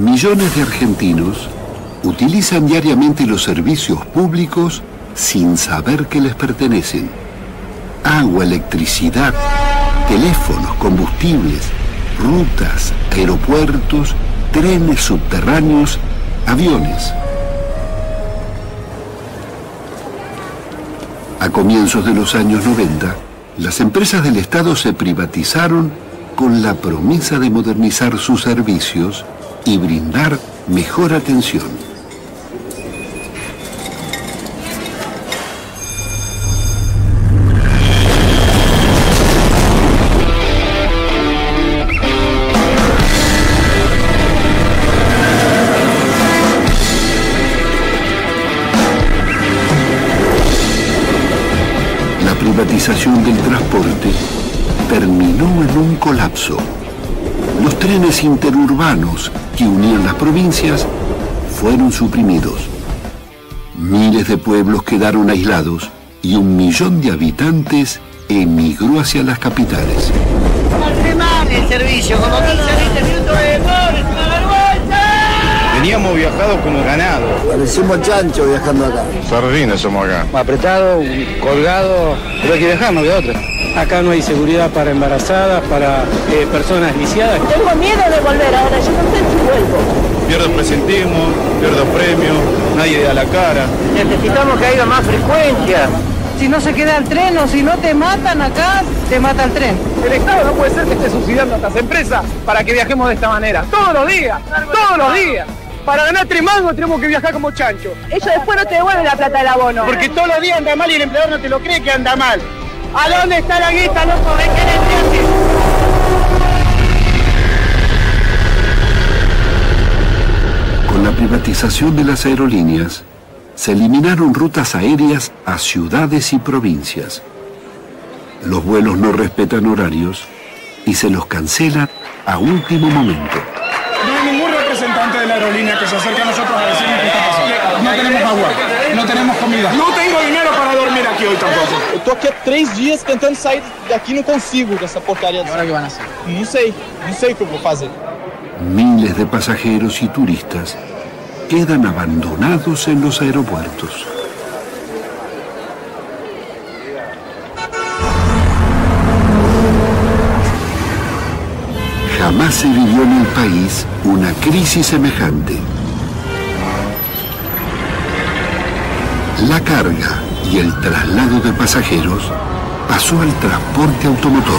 Millones de argentinos utilizan diariamente los servicios públicos sin saber que les pertenecen. Agua, electricidad, teléfonos, combustibles, rutas, aeropuertos, trenes subterráneos, aviones. A comienzos de los años 90, las empresas del Estado se privatizaron con la promesa de modernizar sus servicios y brindar mejor atención. La privatización del transporte terminó en un colapso. Los trenes interurbanos que unían las provincias fueron suprimidos. Miles de pueblos quedaron aislados y 1 millón de habitantes emigró hacia las capitales. Mal el servicio, como 15 minutos de demora, es una vergüenza. Veníamos viajados como ganado. Parecemos chancho viajando acá. Sardinas somos acá. Apretado, colgado, pero hay que viajar, no de otra. Acá no hay seguridad para embarazadas, para personas lisiadas. Tengo miedo de volver ahora, yo no sé si vuelvo. Pierdo presentismo, pierdo premio, nadie da la cara. Necesitamos que haya más frecuencia. Si no se queda el tren o si no te matan acá, te mata el tren. El Estado no puede ser que esté subsidiando a estas empresas para que viajemos de esta manera. Todos los días, todos los días. Para ganar 3 mangos tenemos que viajar como chancho. Ellos después no te devuelven la plata del abono. Porque todos los días anda mal y el empleador no te lo cree que anda mal. ¿A dónde está la guita, loco? ¿Ven que le Con la privatización de las aerolíneas, se eliminaron rutas aéreas a ciudades y provincias. Los vuelos no respetan horarios y se los cancelan a último momento. No hay ningún representante de la aerolínea que se acerque a nosotros a decirnos qué está pasando. No tenemos agua, no tenemos comida. No tengo dinero para dormir aquí hoy tampoco. Eu tô aqui há 3 dias tentando sair daqui, não consigo dessa porcaria. ¿Ahora qué van a hacer? Não sei o que eu vou fazer. Miles de pasajeros y turistas quedan abandonados en los aeropuertos. Jamás se vivió en el país una crisis semejante. La carga y el traslado de pasajeros pasó al transporte automotor.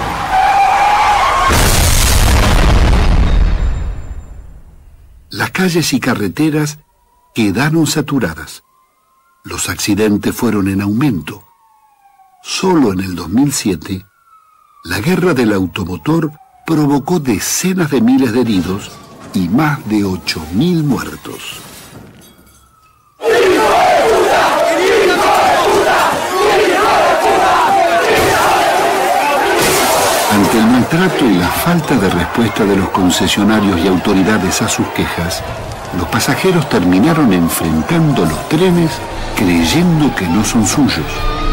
Las calles y carreteras quedaron saturadas. Los accidentes fueron en aumento. Solo en el 2007, la guerra del automotor provocó decenas de miles de heridos y más de 8.000 muertos. Ante el maltrato y la falta de respuesta de los concesionarios y autoridades a sus quejas, los pasajeros terminaron enfrentando los trenes creyendo que no son suyos.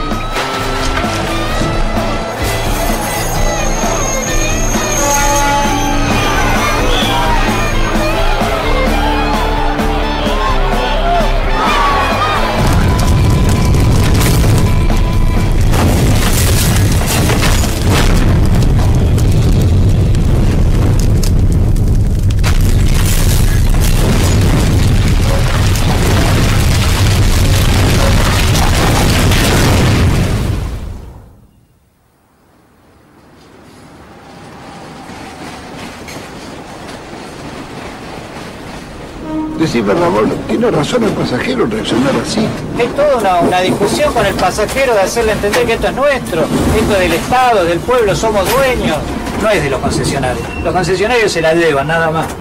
Decime, Ramón, tiene razón el pasajero en reaccionar así. Es toda una discusión con el pasajero de hacerle entender que esto es nuestro, esto es del Estado, del pueblo, somos dueños. No es de los concesionarios. Los concesionarios se la llevan, nada más.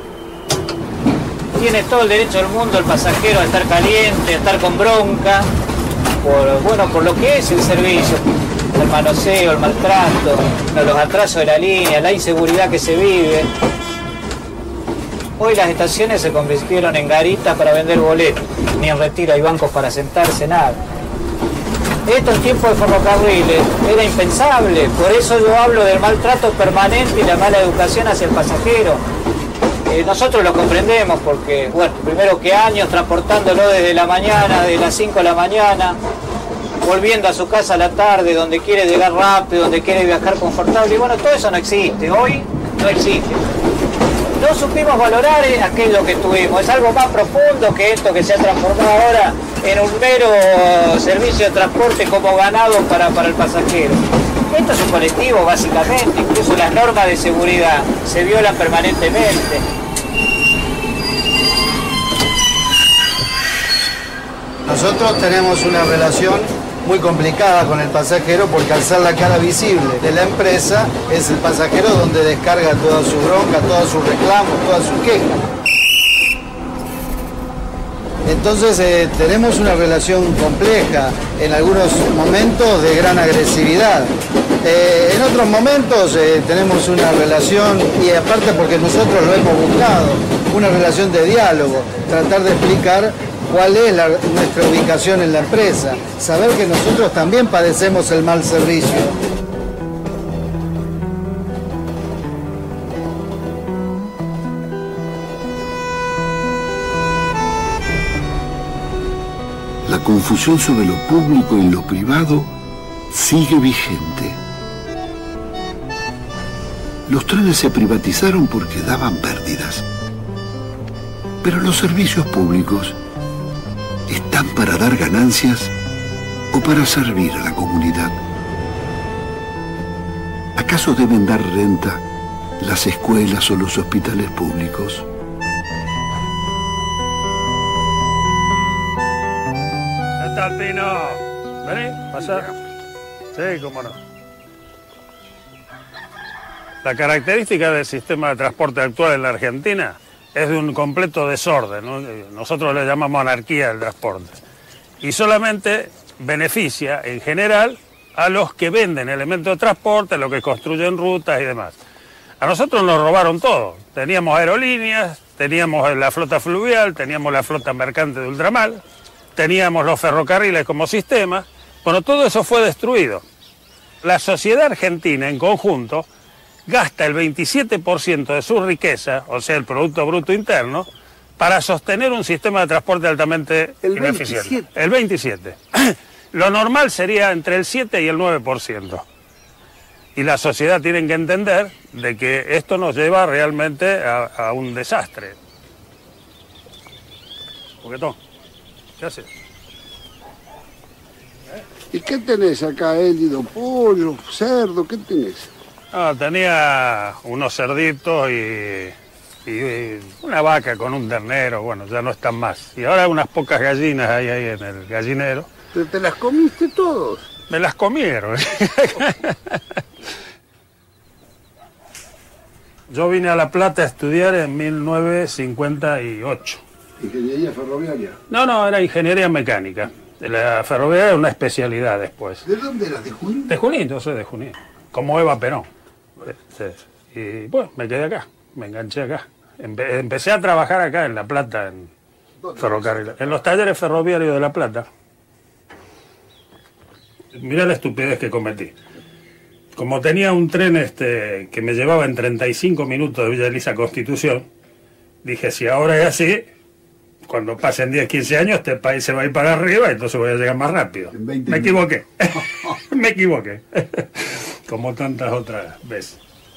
Tiene todo el derecho del mundo el pasajero a estar caliente, a estar con bronca, por lo que es el servicio. El manoseo, el maltrato, los atrasos de la línea, la inseguridad que se vive. Hoy las estaciones se convirtieron en garitas para vender boletos, ni en retiro hay bancos para sentarse, nada. Esto en tiempos de ferrocarriles era impensable, por eso yo hablo del maltrato permanente y la mala educación hacia el pasajero. Nosotros lo comprendemos porque, bueno, primero que años transportándolo desde la mañana, desde las 5 de la mañana, volviendo a su casa a la tarde, donde quiere llegar rápido, donde quiere viajar confortable, y bueno, todo eso no existe, hoy no existe. No supimos valorar aquello que tuvimos, es algo más profundo que esto que se ha transformado ahora en un mero servicio de transporte como ganado para el pasajero. Esto es un colectivo básicamente, incluso las normas de seguridad se violan permanentemente. Nosotros tenemos una relación muy complicada con el pasajero porque al ser la cara visible de la empresa es el pasajero donde descarga toda su bronca, todos sus reclamos, todas sus quejas. Entonces tenemos una relación compleja, en algunos momentos de gran agresividad. En otros momentos tenemos una relación, y aparte porque nosotros lo hemos buscado, una relación de diálogo, tratar de explicar cuál es nuestra ubicación en la empresa, saber que nosotros también padecemos el mal servicio. La confusión sobre lo público y lo privado sigue vigente. Los trenes se privatizaron porque daban pérdidas. Pero los servicios públicos están para dar ganancias o para servir a la comunidad. ¿Acaso deben dar renta las escuelas o los hospitales públicos? ¿Qué tal, Pino? ¿Vení? ¿Pasar? Sí, cómo no. La característica del sistema de transporte actual en la Argentina es de un completo desorden, ¿no? Nosotros le llamamos anarquía del transporte. Y solamente beneficia, en general, a los que venden elementos de transporte, los que construyen rutas y demás. A nosotros nos robaron todo. Teníamos aerolíneas, teníamos la flota fluvial, teníamos la flota mercante de ultramar, teníamos los ferrocarriles como sistema. Bueno, todo eso fue destruido. La sociedad argentina en conjunto gasta el 27% de su riqueza, o sea, el Producto Bruto Interno, para sostener un sistema de transporte altamente ineficiente. El 27%. Lo normal sería entre el 7 y el 9%. Y la sociedad tiene que entender de que esto nos lleva realmente a un desastre. Juguetón, ¿qué haces? ¿Y qué tenés acá, Élido? ¿Pollo, cerdo? ¿Qué tenés? No, tenía unos cerditos y una vaca con un ternero, bueno, ya no están más. Y ahora unas pocas gallinas hay ahí en el gallinero. ¿Pero te las comiste todos? Me las comieron. Yo vine a La Plata a estudiar en 1958. ¿Ingeniería ferroviaria? No, era ingeniería mecánica. La ferroviaria era una especialidad después. ¿De dónde eras? ¿De Junín? De Junín, yo soy de Junín. Como Eva Perón. Y bueno, me quedé acá, me enganché acá. Empecé a trabajar acá en La Plata, en ferrocarril, en los talleres ferroviarios de La Plata. Mirá la estupidez que cometí. Como tenía un tren que me llevaba en 35 minutos de Villa Elisa a Constitución, dije, si ahora es así, cuando pasen 10, 15 años, este país se va a ir para arriba, entonces voy a llegar más rápido. Me equivoqué. Me equivoqué. Como tantas otras veces.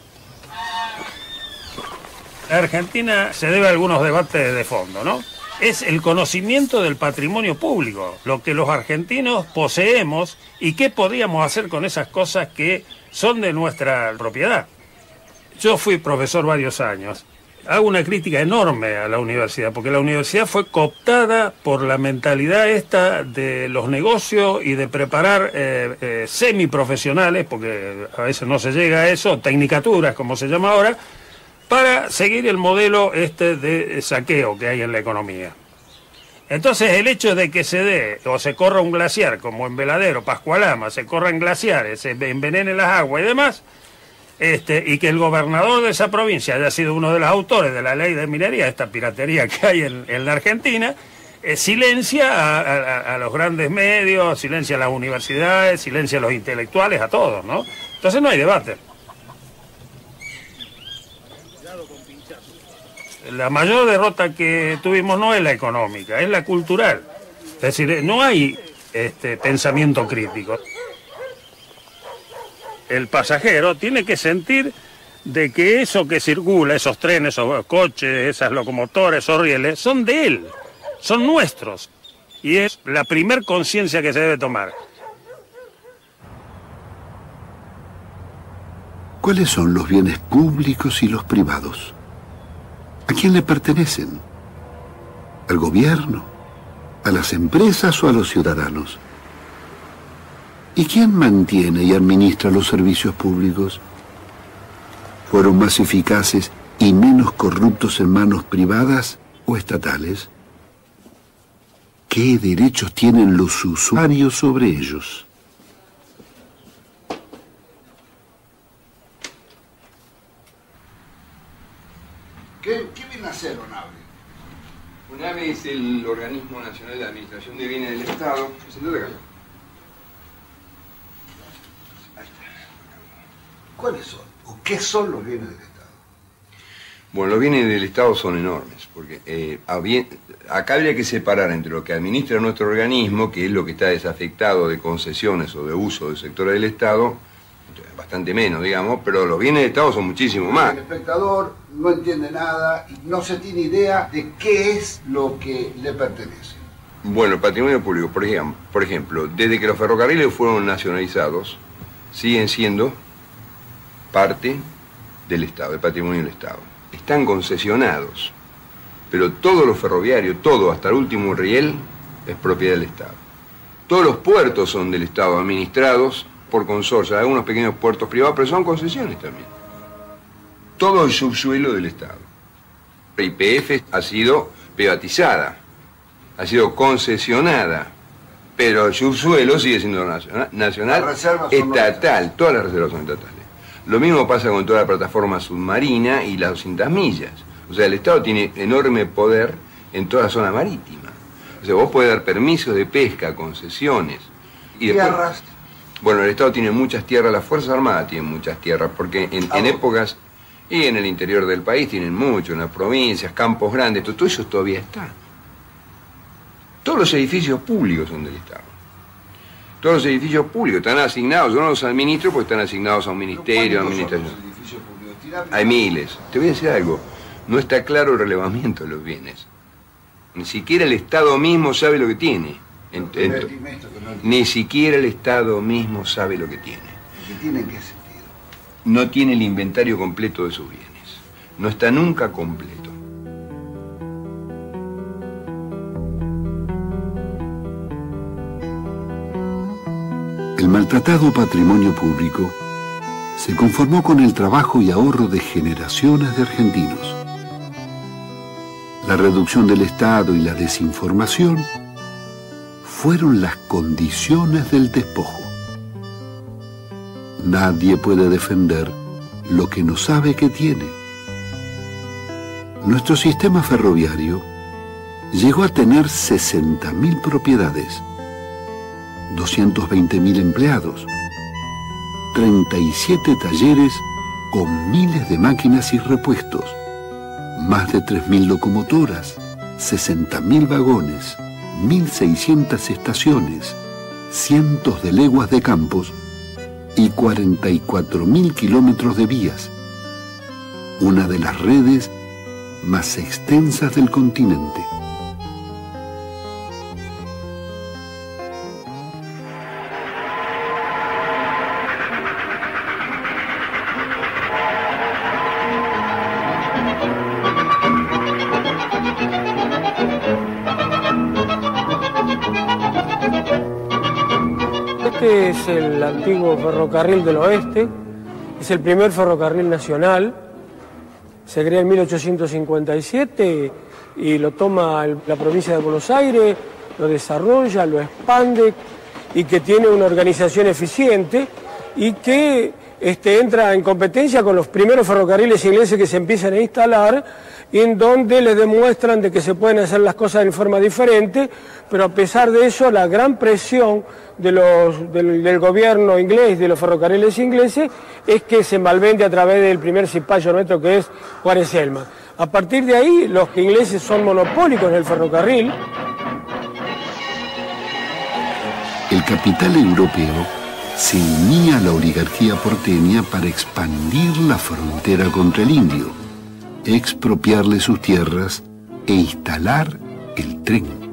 La Argentina se debe a algunos debates de fondo, ¿no? Es el conocimiento del patrimonio público, lo que los argentinos poseemos y qué podríamos hacer con esas cosas que son de nuestra propiedad. Yo fui profesor varios años. Hago una crítica enorme a la universidad, porque la universidad fue cooptada por la mentalidad esta de los negocios y de preparar semiprofesionales, porque a veces no se llega a eso, tecnicaturas como se llama ahora, para seguir el modelo de saqueo que hay en la economía. Entonces el hecho de que se dé o se corra un glaciar, como en Veladero, Pascualama, se corran glaciares, se envenenen las aguas y demás, y que el gobernador de esa provincia haya sido uno de los autores de la ley de minería, esta piratería que hay en la Argentina, silencia a los grandes medios, silencia a las universidades, silencia a los intelectuales, a todos, ¿no? Entonces no hay debate. La mayor derrota que tuvimos no es la económica, es la cultural. Es decir, no hay pensamiento crítico. El pasajero tiene que sentir de que eso que circula, esos trenes, esos coches, esas locomotoras, esos rieles, son de él, son nuestros. Y es la primer conciencia que se debe tomar. ¿Cuáles son los bienes públicos y los privados? ¿A quién le pertenecen? ¿Al gobierno? ¿A las empresas o a los ciudadanos? ¿Y quién mantiene y administra los servicios públicos? ¿Fueron más eficaces y menos corruptos en manos privadas o estatales? ¿Qué derechos tienen los usuarios sobre ellos? ¿Qué viene a hacer ONAVE? ONAVE es el Organismo Nacional de Administración de Bienes del Estado. Sentate acá. ¿Cuáles son? ¿O qué son los bienes del Estado? Bueno, los bienes del Estado son enormes, porque acá habría que separar entre lo que administra nuestro organismo, que es lo que está desafectado de concesiones o de uso del sector del Estado, bastante menos, digamos, pero los bienes del Estado son muchísimo más. El espectador no entiende nada y no se tiene idea de qué es lo que le pertenece. Bueno, el patrimonio público, por ejemplo, desde que los ferrocarriles fueron nacionalizados, siguen siendo parte del Estado, del patrimonio del Estado. Están concesionados, pero todo lo ferroviario, todo, hasta el último riel, es propiedad del Estado. Todos los puertos son del Estado, administrados por consorcios, algunos pequeños puertos privados, pero son concesiones también. Todo el subsuelo del Estado. La YPF ha sido privatizada, ha sido concesionada, pero el subsuelo sigue siendo nacional, estatal, todas las reservas son estatales. Lo mismo pasa con toda la plataforma submarina y las 200 millas. O sea, el Estado tiene enorme poder en toda la zona marítima. O sea, vos podés dar permisos de pesca, concesiones. Y después, tierras. Bueno, el Estado tiene muchas tierras, las Fuerzas Armadas tienen muchas tierras, porque en épocas, y en el interior del país tienen mucho, en las provincias, campos grandes, todo eso todavía está. Todos los edificios públicos son del Estado. Todos los edificios públicos están asignados, yo no los administro porque están asignados a un ministerio, a administración. Hay miles. Te voy a decir algo, no está claro el relevamiento de los bienes. Ni siquiera el Estado mismo sabe lo que tiene. Ni siquiera el Estado mismo sabe lo que tiene. ¿Qué tiene en qué sentido? No tiene el inventario completo de sus bienes. No está nunca completo. El maltratado patrimonio público se conformó con el trabajo y ahorro de generaciones de argentinos. La reducción del Estado y la desinformación fueron las condiciones del despojo. Nadie puede defender lo que no sabe que tiene. Nuestro sistema ferroviario llegó a tener 60.000 propiedades, 220.000 empleados, 37 talleres con miles de máquinas y repuestos, más de 3.000 locomotoras, 60.000 vagones, 1.600 estaciones, cientos de leguas de campos y 44.000 kilómetros de vías, una de las redes más extensas del continente. Este es el antiguo ferrocarril del oeste, es el primer ferrocarril nacional, se crea en 1857 y lo toma la provincia de Buenos Aires, lo desarrolla, lo expande y que tiene una organización eficiente y que entra en competencia con los primeros ferrocarriles ingleses que se empiezan a instalar, en donde les demuestran de que se pueden hacer las cosas de forma diferente, pero a pesar de eso la gran presión del gobierno inglés, de los ferrocarriles ingleses, es que se malvende a través del primer cipayo nuestro, que es Juárez Celman. A partir de ahí, los ingleses son monopólicos en el ferrocarril. El capital europeo se unía a la oligarquía porteña para expandir la frontera contra el indio, expropiarle sus tierras e instalar el tren.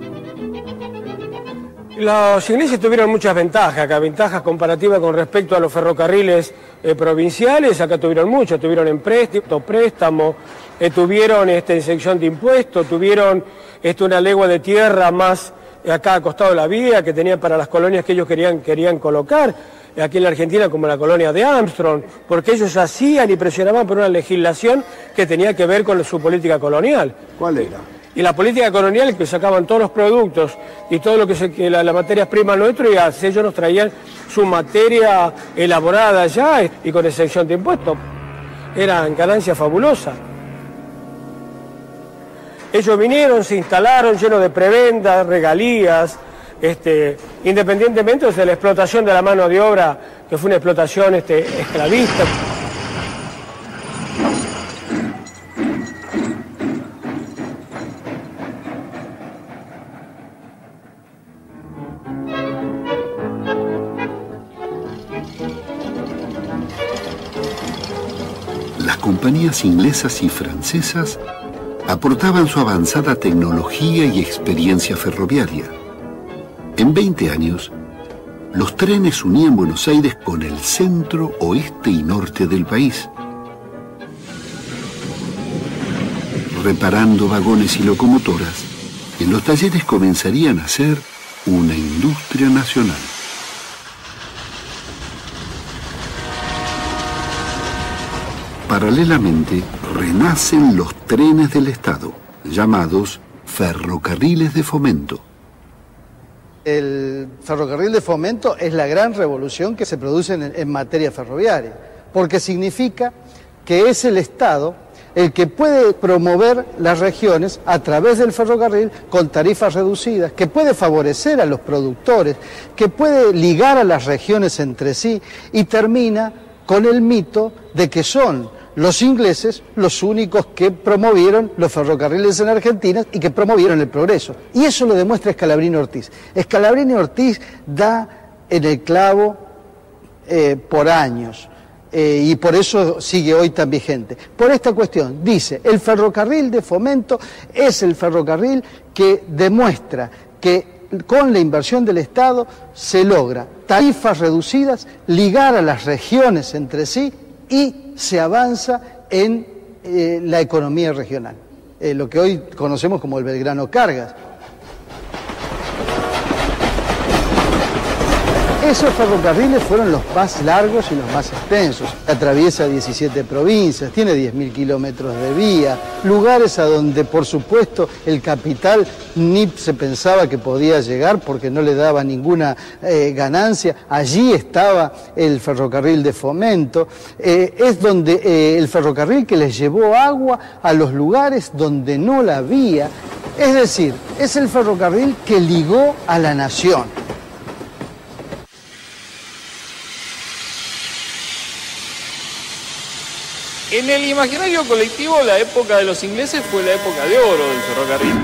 Los ingleses tuvieron muchas ventajas, acá ventajas comparativas con respecto a los ferrocarriles provinciales, acá tuvieron mucho, tuvieron préstamo, tuvieron exención de impuestos, tuvieron una legua de tierra más acá al costado de la vía que tenían para las colonias que ellos querían colocar, aquí en la Argentina como la colonia de Armstrong, porque ellos hacían y presionaban por una legislación que tenía que ver con su política colonial. ¿Cuál era? Y la política colonial es que sacaban todos los productos y todo lo que la materia prima nuestra y ellos nos traían su materia elaborada ya y con exención de impuestos. Eran ganancias fabulosas. Ellos vinieron, se instalaron llenos de prebendas, regalías, independientemente de la explotación de la mano de obra, que fue una explotación esclavista. Las compañías inglesas y francesas aportaban su avanzada tecnología y experiencia ferroviaria. En 20 años, los trenes unían Buenos Aires con el centro, oeste y norte del país, reparando vagones y locomotoras. En los talleres comenzarían a ser una industria nacional. Paralelamente, renacen los trenes del Estado, llamados ferrocarriles de fomento. El ferrocarril de fomento es la gran revolución que se produce en materia ferroviaria, porque significa que es el Estado el que puede promover las regiones a través del ferrocarril con tarifas reducidas, que puede favorecer a los productores, que puede ligar a las regiones entre sí y termina con el mito de que son los ingleses los únicos que promovieron los ferrocarriles en Argentina y que promovieron el progreso. Y eso lo demuestra Scalabrini Ortiz. Scalabrini Ortiz da en el clavo por años y por eso sigue hoy tan vigente. Por esta cuestión, dice, el ferrocarril de fomento es el ferrocarril que demuestra que con la inversión del Estado se logra tarifas reducidas, ligar a las regiones entre sí y se avanza en la economía regional, lo que hoy conocemos como el Belgrano Cargas. Esos ferrocarriles fueron los más largos y los más extensos. Atraviesa 17 provincias, tiene 10.000 kilómetros de vía, lugares a donde, por supuesto, el capital ni se pensaba que podía llegar porque no le daba ninguna ganancia. Allí estaba el ferrocarril de fomento. Es donde el ferrocarril que les llevó agua a los lugares donde no la había. Es decir, es el ferrocarril que ligó a la nación. En el imaginario colectivo, la época de los ingleses fue la época de oro del ferrocarril.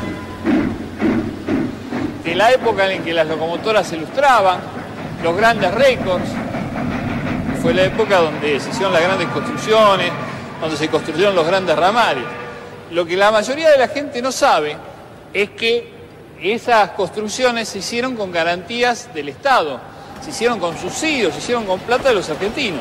De la época en que las locomotoras se lustraban, los grandes récords, fue la época donde se hicieron las grandes construcciones, donde se construyeron los grandes ramales. Lo que la mayoría de la gente no sabe es que esas construcciones se hicieron con garantías del Estado, se hicieron con subsidios, se hicieron con plata de los argentinos.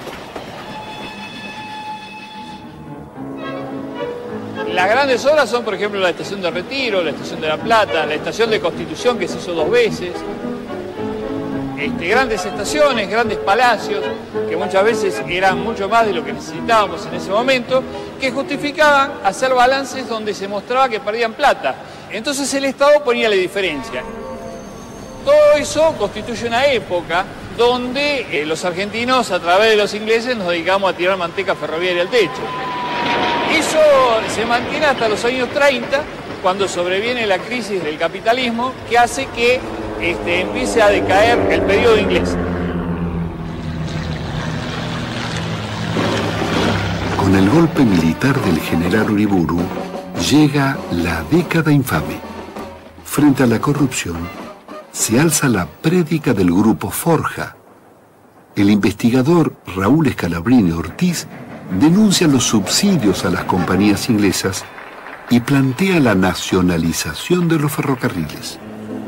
Las grandes obras son, por ejemplo, la estación de Retiro, la estación de La Plata, la estación de Constitución que se hizo 2 veces, grandes estaciones, grandes palacios, que muchas veces eran mucho más de lo que necesitábamos en ese momento, que justificaban hacer balances donde se mostraba que perdían plata. Entonces el Estado ponía la diferencia. Todo eso constituye una época donde los argentinos, a través de los ingleses, nos dedicamos a tirar manteca ferroviaria al techo. Eso se mantiene hasta los años 30, cuando sobreviene la crisis del capitalismo, que hace que empiece a decaer el periodo inglés. Con el golpe militar del general Uriburu, llega la década infame. Frente a la corrupción, se alza la prédica del grupo Forja. El investigador Raúl Scalabrini Ortiz denuncia los subsidios a las compañías inglesas y plantea la nacionalización de los ferrocarriles.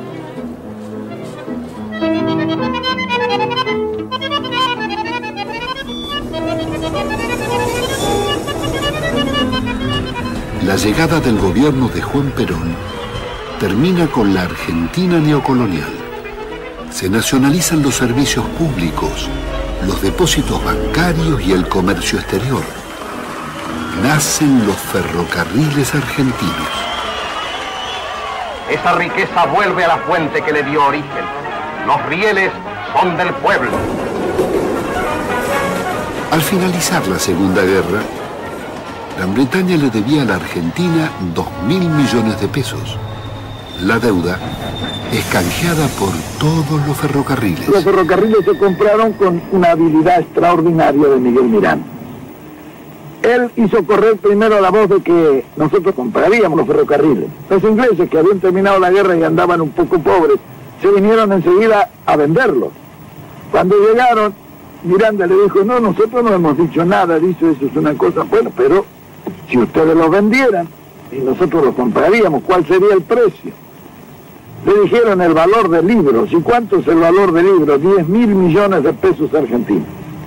La llegada del gobierno de Juan Perón termina con la Argentina neocolonial. Se nacionalizan los servicios públicos, los depósitos bancarios y el comercio exterior. Nacen los ferrocarriles argentinos. Esa riqueza vuelve a la fuente que le dio origen. Los rieles son del pueblo. Al finalizar la Segunda Guerra, Gran Bretaña le debía a la Argentina 2.000 millones de pesos. La deuda es canjeada por todos los ferrocarriles. Los ferrocarriles se compraron con una habilidad extraordinaria de Miguel Miranda. Él hizo correr primero la voz de que nosotros compraríamos los ferrocarriles. Los ingleses, que habían terminado la guerra y andaban un poco pobres, se vinieron enseguida a venderlos. Cuando llegaron, Miranda le dijo, no, nosotros no hemos dicho nada, dice, eso es una cosa buena, pero si ustedes los vendieran y nosotros los compraríamos, ¿cuál sería el precio? Le dijeron el valor de libros. ¿Y cuánto es el valor de libros? 10.000 millones de pesos argentinos.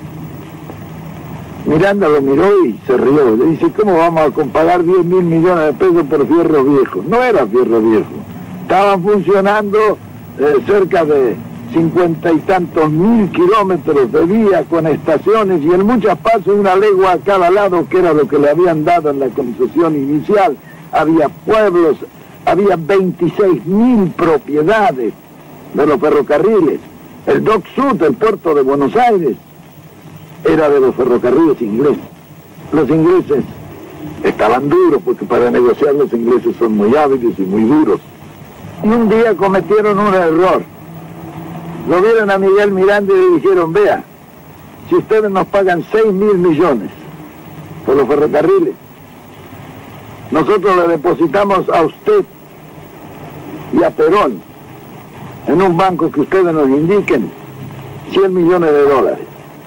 Miranda lo miró y se rió. Le dice, ¿cómo vamos a comparar 10.000 millones de pesos por fierro viejo? No era fierro viejo. Estaban funcionando cerca de 50 y tantos mil kilómetros de vía con estaciones y en muchas partes una legua a cada lado, que era lo que le habían dado en la concesión inicial. Había pueblos, había 26.000 propiedades de los ferrocarriles. El Dock Sud, el puerto de Buenos Aires, era de los ferrocarriles ingleses. Los ingleses estaban duros, porque para negociar los ingleses son muy hábiles y muy duros. Y un día cometieron un error. Lo vieron a Miguel Miranda y le dijeron, vea, si ustedes nos pagan 6.000 millones por los ferrocarriles, nosotros le depositamos a usted y a Perón en un banco que ustedes nos indiquen 100 millones de dólares.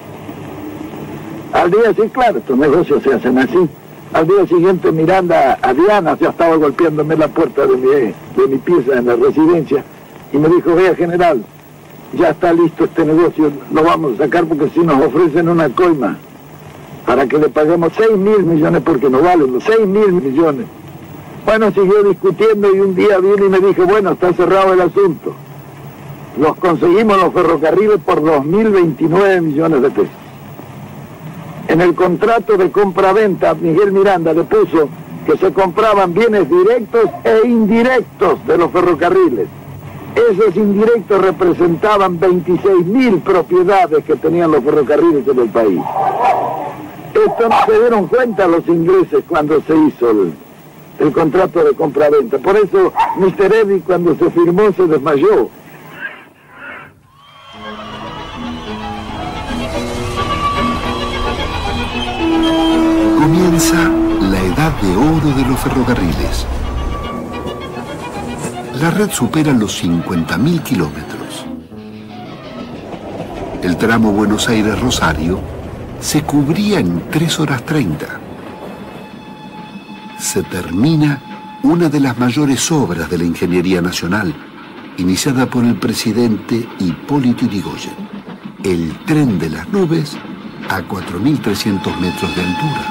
Al día siguiente, claro, estos negocios se hacen así. Al día siguiente Miranda, a Diana, ya estaba golpeándome la puerta de mi pieza en la residencia y me dijo, vea general, ya está listo este negocio, lo vamos a sacar porque si nos ofrecen una coima para que le paguemos 6.000 millones porque no valen los 6.000 millones. Bueno, siguió discutiendo y un día vino y me dijo, bueno, está cerrado el asunto. Los conseguimos los ferrocarriles por 2.029 millones de pesos. En el contrato de compra-venta, Miguel Miranda le puso que se compraban bienes directos e indirectos de los ferrocarriles. Esos indirectos representaban 26.000 propiedades que tenían los ferrocarriles en el país. Esto no se dieron cuenta los ingleses cuando se hizo el contrato de compra-venta. Por eso Mr. Eddy, cuando se firmó, se desmayó. Comienza la edad de oro de los ferrocarriles. La red supera los 50.000 kilómetros. El tramo Buenos Aires-Rosario se cubría en 3 horas 30. Se termina una de las mayores obras de la ingeniería nacional, iniciada por el presidente Hipólito Yrigoyen, el tren de las nubes a 4.300 metros de altura.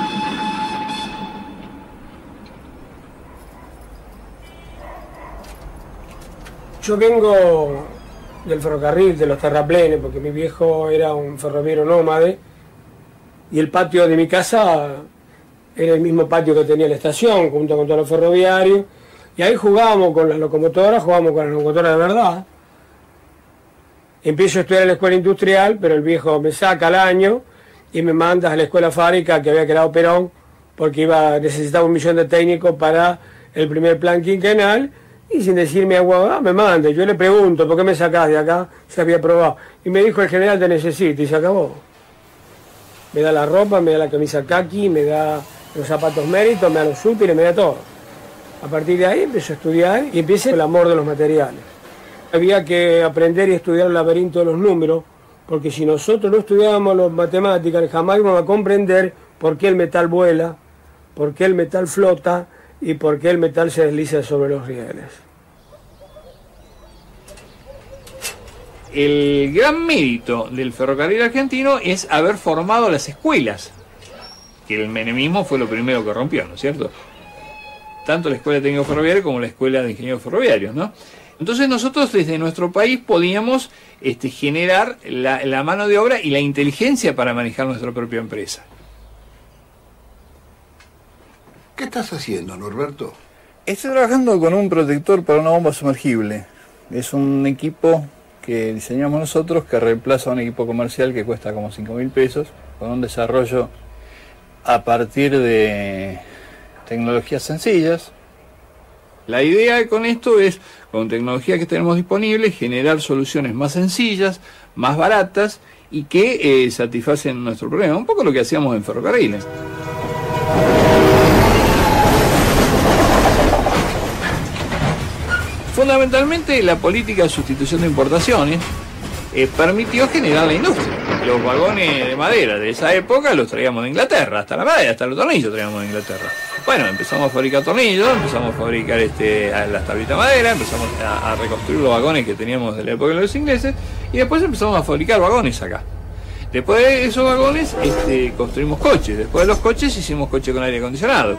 Yo vengo del ferrocarril, de los terraplenes, porque mi viejo era un ferroviario nómade y el patio de mi casa era el mismo patio que tenía la estación, junto con todos los ferroviarios, y ahí jugábamos con las locomotoras, jugábamos con las locomotoras de verdad. Empiezo a estudiar en la escuela industrial, pero el viejo me saca al año y me manda a la escuela fábrica que había creado Perón, porque necesitaba 1 millón de técnicos para el primer plan quinquenal. Y sin decirme agua, me manda. Yo le pregunto, ¿por qué me sacás de acá? Se había probado. Y me dijo, el general te necesita, y se acabó. Me da la ropa, me da la camisa kaki, me da los zapatos méritos, me da los útiles, me da todo. A partir de ahí empecé a estudiar y empieza el amor de los materiales. Había que aprender y estudiar el laberinto de los números, porque si nosotros no estudiábamos las matemáticas, jamás íbamos a comprender por qué el metal vuela, por qué el metal flota y por qué el metal se desliza sobre los rieles. El gran mérito del ferrocarril argentino es haber formado las escuelas, que el menemismo fue lo primero que rompió, ¿no es cierto? Tanto la Escuela de Técnicos Ferroviarios como la Escuela de Ingenieros Ferroviarios, ¿no? Entonces nosotros desde nuestro país podíamos generar la mano de obra y la inteligencia para manejar nuestra propia empresa. ¿Qué estás haciendo, Norberto? Estoy trabajando con un protector para una bomba sumergible. Es un equipo que diseñamos nosotros que reemplaza a un equipo comercial que cuesta como 5.000 pesos, con un desarrollo a partir de tecnologías sencillas. La idea con esto es, con tecnología que tenemos disponible, generar soluciones más sencillas, más baratas y que satisfacen nuestro problema. Un poco lo que hacíamos en ferrocarriles. Fundamentalmente la política de sustitución de importaciones permitió generar la industria. Los vagones de madera de esa época los traíamos de Inglaterra, hasta la madera, hasta los tornillos traíamos de Inglaterra. Bueno, empezamos a fabricar tornillos, empezamos a fabricar las tablitas de madera, empezamos a reconstruir los vagones que teníamos de la época de los ingleses y después empezamos a fabricar vagones acá. Después de esos vagones construimos coches, después de los coches hicimos coches con aire acondicionado.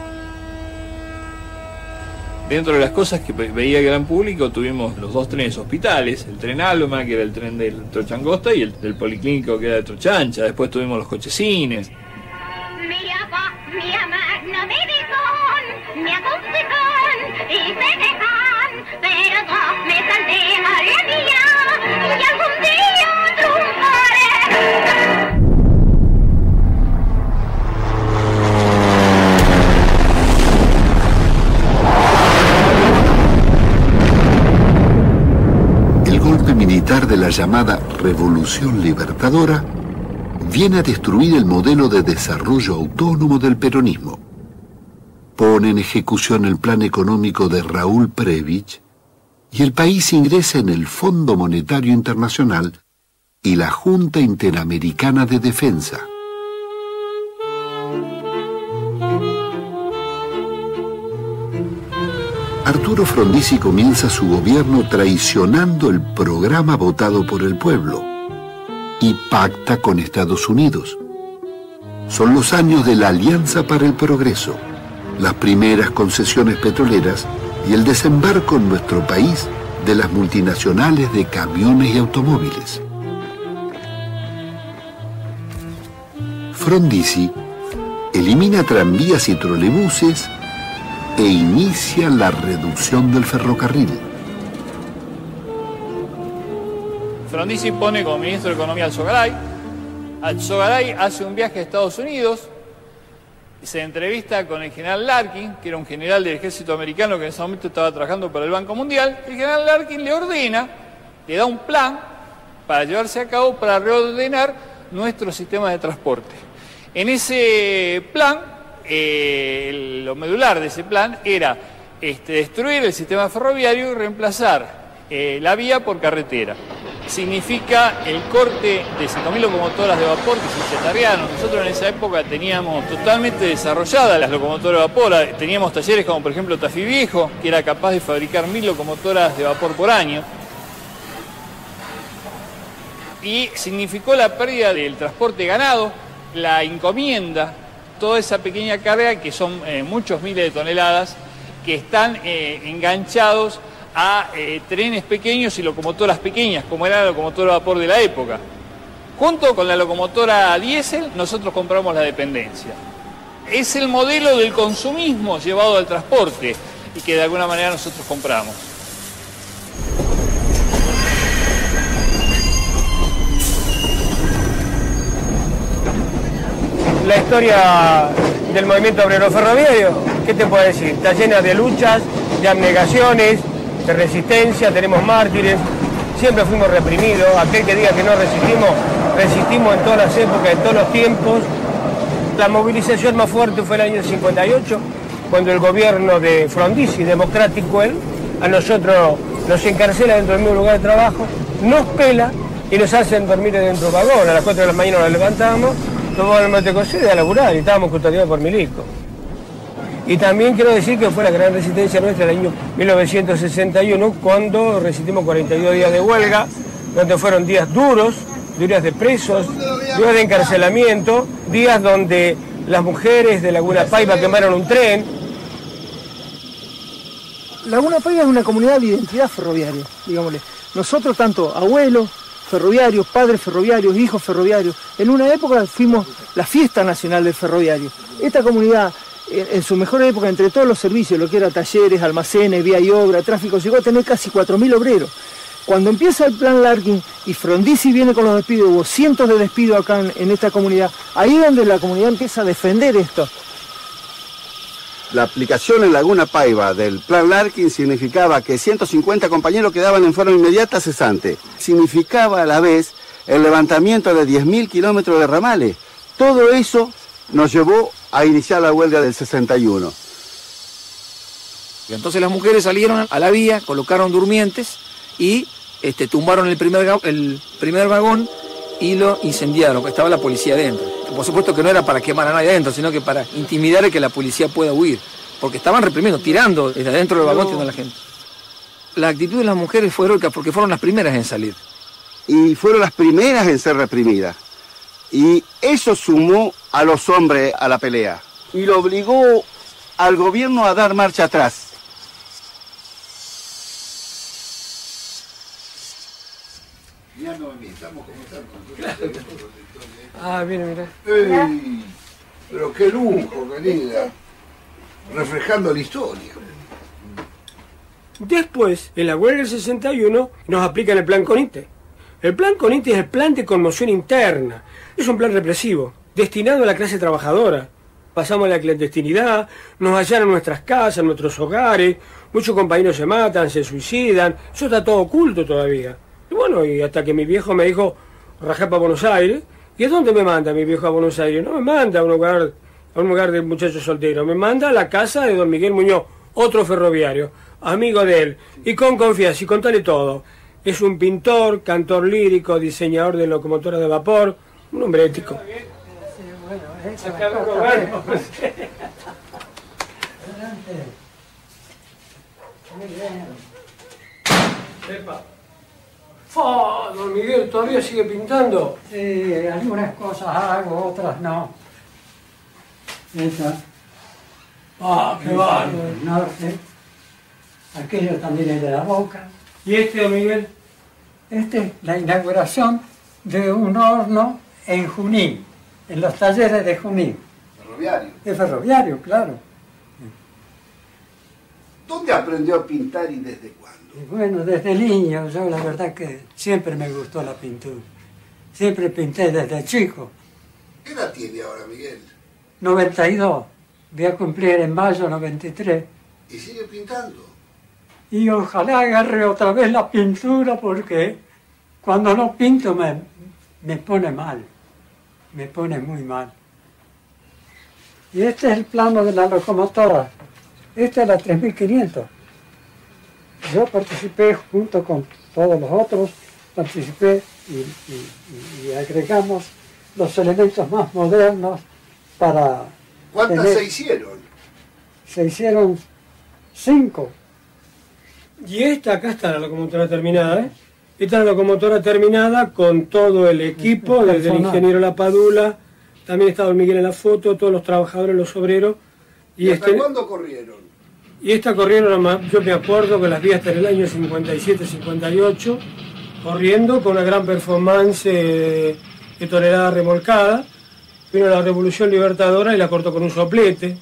Dentro de las cosas que veía el gran público tuvimos los dos trenes hospitales, el tren Alma, que era el tren del Trocha Angosta, y el del Policlínico, que era de Trocha Ancha. Después tuvimos los coches cines. Mi papá, mi mamá no me dejan, me aconsejan y se dejan, pero yo me saldré a la mía y algún día triunfaré. El golpe militar de la llamada Revolución Libertadora viene a destruir el modelo de desarrollo autónomo del peronismo. Pone en ejecución el plan económico de Raúl Prebisch y el país ingresa en el Fondo Monetario Internacional y la Junta Interamericana de Defensa. Arturo Frondizi comienza su gobierno traicionando el programa votado por el pueblo y pacta con Estados Unidos. Son los años de la Alianza para el Progreso, las primeras concesiones petroleras y el desembarco en nuestro país de las multinacionales de camiones y automóviles. Frondizi elimina tranvías y trolebuses e inicia la reducción del ferrocarril. Frondizi pone como ministro de Economía al Sogaray. Sogaray hace un viaje a Estados Unidos y se entrevista con el general Larkin, que era un general del ejército americano que en ese momento estaba trabajando para el Banco Mundial. El general Larkin le ordena, le da un plan para llevarse a cabo para reordenar nuestro sistema de transporte. En ese plan, lo medular de ese plan era destruir el sistema ferroviario y reemplazar la vía por carretera. Significa el corte de 5.000 locomotoras de vapor que se chatarrearon. Nosotros en esa época teníamos totalmente desarrolladas las locomotoras de vapor. Teníamos talleres como por ejemplo Tafí Viejo, que era capaz de fabricar 1.000 locomotoras de vapor por año. Y significó la pérdida del transporte ganado, la encomienda, toda esa pequeña carga que son muchos miles de toneladas que están enganchados a trenes pequeños y locomotoras pequeñas, como era la locomotora de vapor de la época. Junto con la locomotora diésel, nosotros compramos la dependencia. Es el modelo del consumismo llevado al transporte y que de alguna manera nosotros compramos. La historia del movimiento obrero ferroviario, ¿qué te puedo decir? Está llena de luchas, de abnegaciones, de resistencia, tenemos mártires, siempre fuimos reprimidos. Aquel que diga que no resistimos resistimos en todas las épocas, en todos los tiempos. La movilización más fuerte fue el año 58, cuando el gobierno de Frondizi, democrático él, a nosotros nos encarcela dentro del mismo lugar de trabajo, nos pela y nos hacen dormir dentro del vagón. A las 4 de la mañana nos levantamos, tomamos el mate cocido y a laburar, y estábamos custodiados por milicos. Y también quiero decir que fue la gran resistencia nuestra el año 1961, cuando resistimos 42 días de huelga, donde fueron días duros, días de presos, días de encarcelamiento, días donde las mujeres de Laguna Paiva quemaron un tren. Laguna Paiva es una comunidad de identidad ferroviaria, digámosle. Nosotros, tanto abuelos ferroviarios, padres ferroviarios, hijos ferroviarios, en una época fuimos la fiesta nacional del ferroviario. Esta comunidad, en su mejor época, entre todos los servicios, lo que era talleres, almacenes, vía y obra, tráfico, llegó a tener casi 4.000 obreros. Cuando empieza el plan Larkin y Frondizi viene con los despidos, hubo cientos de despidos acá en esta comunidad, ahí es donde la comunidad empieza a defender esto. La aplicación en Laguna Paiva del plan Larkin significaba que 150 compañeros quedaban en forma inmediata cesante. Significaba a la vez el levantamiento de 10.000 kilómetros de ramales. Todo eso nos llevó a iniciar la huelga del 61. Y entonces las mujeres salieron a la vía, colocaron durmientes y tumbaron el primer vagón y lo incendiaron, estaba la policía adentro. Por supuesto que no era para quemar a nadie adentro, sino que para intimidar y que la policía pueda huir, porque estaban reprimiendo, tirando desde adentro del vagón, tirando a la gente. La actitud de las mujeres fue heroica porque fueron las primeras en salir. Y fueron las primeras en ser reprimidas. Y eso sumó a los hombres a la pelea. Y lo obligó al gobierno a dar marcha atrás. Ya no me estamos comenzando. Ah, mira. ¡Ey! Pero qué lujo, querida. Reflejando la historia. Después, en la huelga del 61, nos aplican el plan Conite. El plan Conite es el plan de conmoción interna. Es un plan represivo, destinado a la clase trabajadora. Pasamos a la clandestinidad, nos allanan nuestras casas, nuestros hogares, muchos compañeros se matan, se suicidan, eso está todo oculto todavía. Y bueno, y hasta que mi viejo me dijo, rajá para Buenos Aires. ¿Y a dónde me manda mi viejo a Buenos Aires? No me manda a un lugar de muchachos solteros, me manda a la casa de don Miguel Muñoz, otro ferroviario, amigo de él, y con confianza, y contale todo. Es un pintor, cantor lírico, diseñador de locomotoras de vapor, un hombre ético. Don Miguel, ¿todavía sigue pintando? Sí, algunas cosas hago, otras no. Esa. Ah, qué bárbaro. El norte. Aquello también es de la Boca. ¿Y este, don Miguel? Este es la inauguración de un horno en Junín, en los talleres de Junín. Ferroviario. De ferroviario, claro. ¿Dónde aprendió a pintar y desde cuándo? Y bueno, desde niño, yo la verdad que siempre me gustó la pintura. Siempre pinté desde chico. ¿Qué edad tiene ahora, Miguel? 92. Voy a cumplir en mayo 93. ¿Y sigue pintando? Y ojalá agarre otra vez la pintura porque cuando no pinto me pone mal. Me pone muy mal. Y este es el plano de la locomotora. Esta es la 3500. Yo participé junto con todos los otros, participé y agregamos los elementos más modernos para... ¿Cuántas se hicieron? Se hicieron 5. Y esta, acá está la locomotora terminada, ¿eh? Esta es la locomotora terminada con todo el equipo, desde el ingeniero Lapadula, también está don Miguel en la foto, todos los trabajadores, los obreros. ¿Y hasta cuándo corrieron? Y esta corrieron, yo me acuerdo que las vi hasta en el año 57-58, corriendo con una gran performance de tonelada remolcada. Vino la Revolución Libertadora y la cortó con un soplete.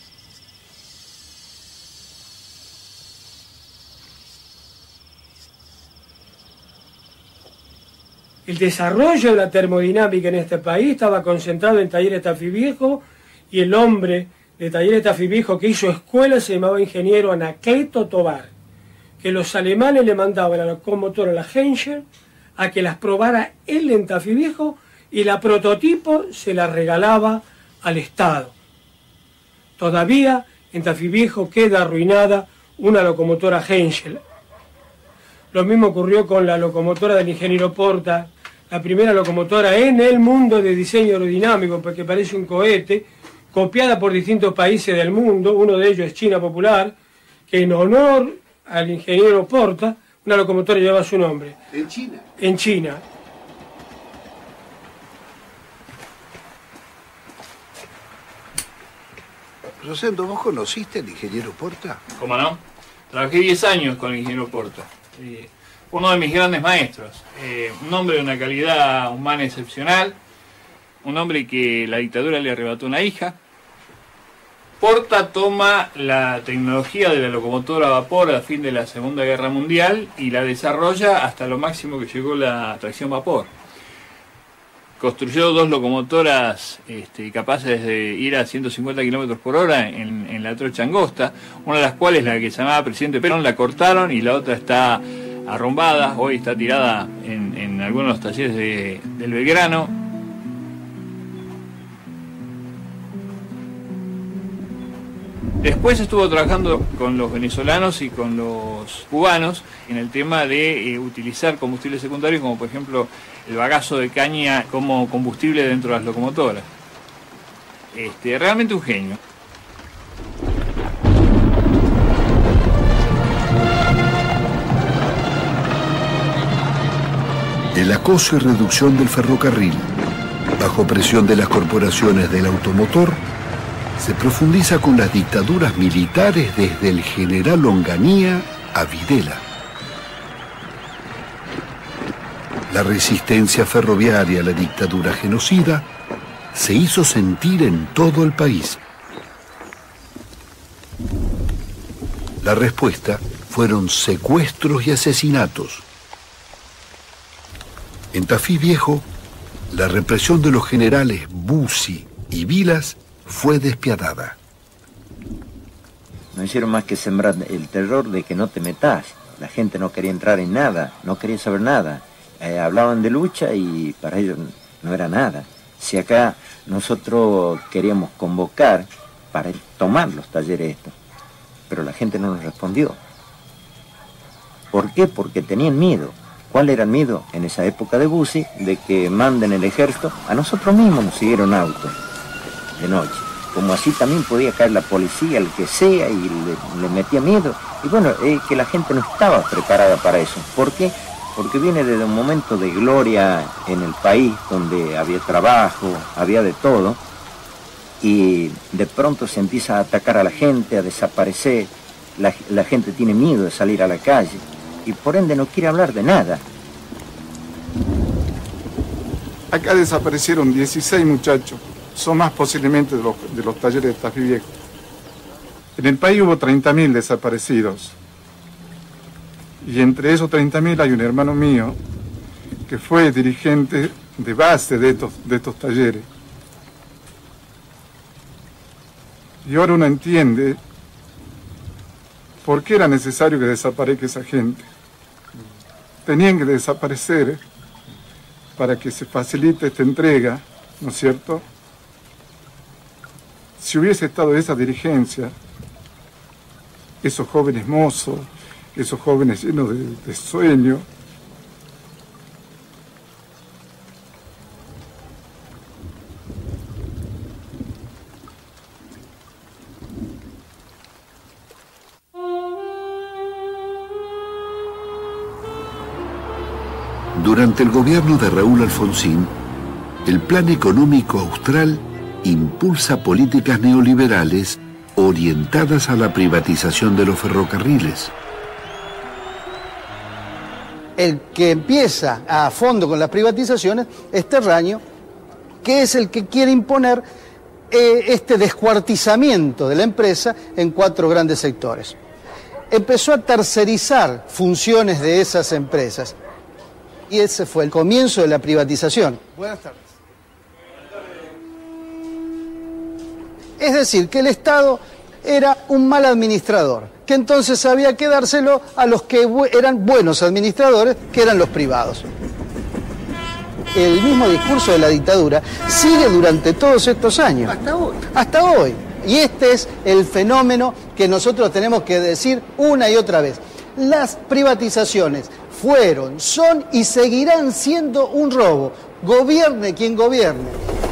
El desarrollo de la termodinámica en este país estaba concentrado en Talleres Tafí Viejo, y el hombre de Talleres Tafí Viejo que hizo escuela se llamaba ingeniero Anacleto Tobar, que los alemanes le mandaban a la locomotora, la Henschel, a que las probara él en Tafí Viejo y la prototipo se la regalaba al Estado. Todavía en Tafí Viejo queda arruinada una locomotora Henschel. Lo mismo ocurrió con la locomotora del ingeniero Porta, la primera locomotora en el mundo de diseño aerodinámico, porque parece un cohete, copiada por distintos países del mundo. Uno de ellos es China Popular, que en honor al ingeniero Porta, una locomotora lleva su nombre. ¿En China? En China. Rosendo, ¿vos conociste al ingeniero Porta? ¿Cómo no? Trabajé 10 años con el ingeniero Porta. Uno de mis grandes maestros. Un hombre de una calidad humana excepcional. Un hombre que la dictadura le arrebató una hija. Porta toma la tecnología de la locomotora a vapor a fin de la Segunda Guerra Mundial y la desarrolla hasta lo máximo que llegó la tracción vapor. Construyó 2 locomotoras capaces de ir a 150 kilómetros por hora en la trocha angosta, una de las cuales, la que se llamaba Presidente Perón, la cortaron y la otra está arrumbada, hoy está tirada en algunos de los talleres del Belgrano. Después estuvo trabajando con los venezolanos y con los cubanos en el tema de utilizar combustibles secundarios, como por ejemplo el bagazo de caña como combustible dentro de las locomotoras. Realmente un genio. El acoso y reducción del ferrocarril, bajo presión de las corporaciones del automotor, se profundiza con las dictaduras militares desde el general Onganía a Videla. La resistencia ferroviaria a la dictadura genocida se hizo sentir en todo el país. La respuesta fueron secuestros y asesinatos. En Tafí Viejo, la represión de los generales Bussi y Vilas fue despiadada. No hicieron más que sembrar el terror de que no te metas. La gente no quería entrar en nada, no quería saber nada. Hablaban de lucha y para ellos no era nada. Si acá nosotros queríamos convocar para tomar los talleres estos, pero la gente no nos respondió. ¿Por qué? Porque tenían miedo. ¿Cuál era el miedo en esa época de Bussi? De que manden el ejército. A nosotros mismos nos siguieron autos de noche. Como así también podía caer la policía, el que sea, y le metía miedo. Y bueno, que la gente no estaba preparada para eso. ¿Por qué? Porque viene desde un momento de gloria en el país, donde había trabajo, había de todo, y de pronto se empieza a atacar a la gente, a desaparecer. La gente tiene miedo de salir a la calle, y por ende no quiere hablar de nada. Acá desaparecieron 16 muchachos. Son más posiblemente de los talleres de Tafí Viejo. En el país hubo 30.000 desaparecidos. Y entre esos 30.000 hay un hermano mío que fue dirigente de base de estos talleres. Y ahora uno entiende por qué era necesario que desaparezca esa gente. Tenían que desaparecer para que se facilite esta entrega, ¿no es cierto? Si hubiese estado esa dirigencia, esos jóvenes mozos, esos jóvenes llenos de sueño, durante el gobierno de Raúl Alfonsín, el Plan Económico Austral impulsa políticas neoliberales orientadas a la privatización de los ferrocarriles. El que empieza a fondo con las privatizaciones es Terraño, que es el que quiere imponer este descuartizamiento de la empresa en 4 grandes sectores. Empezó a tercerizar funciones de esas empresas y ese fue el comienzo de la privatización. Buenas tardes. Es decir, que el Estado era un mal administrador, que entonces había que dárselo a los que eran buenos administradores, que eran los privados. el mismo discurso de la dictadura sigue durante todos estos años. Hasta hoy. Hasta hoy. Y este es el fenómeno que nosotros tenemos que decir una y otra vez. Las privatizaciones fueron, son y seguirán siendo un robo. Gobierne quien gobierne.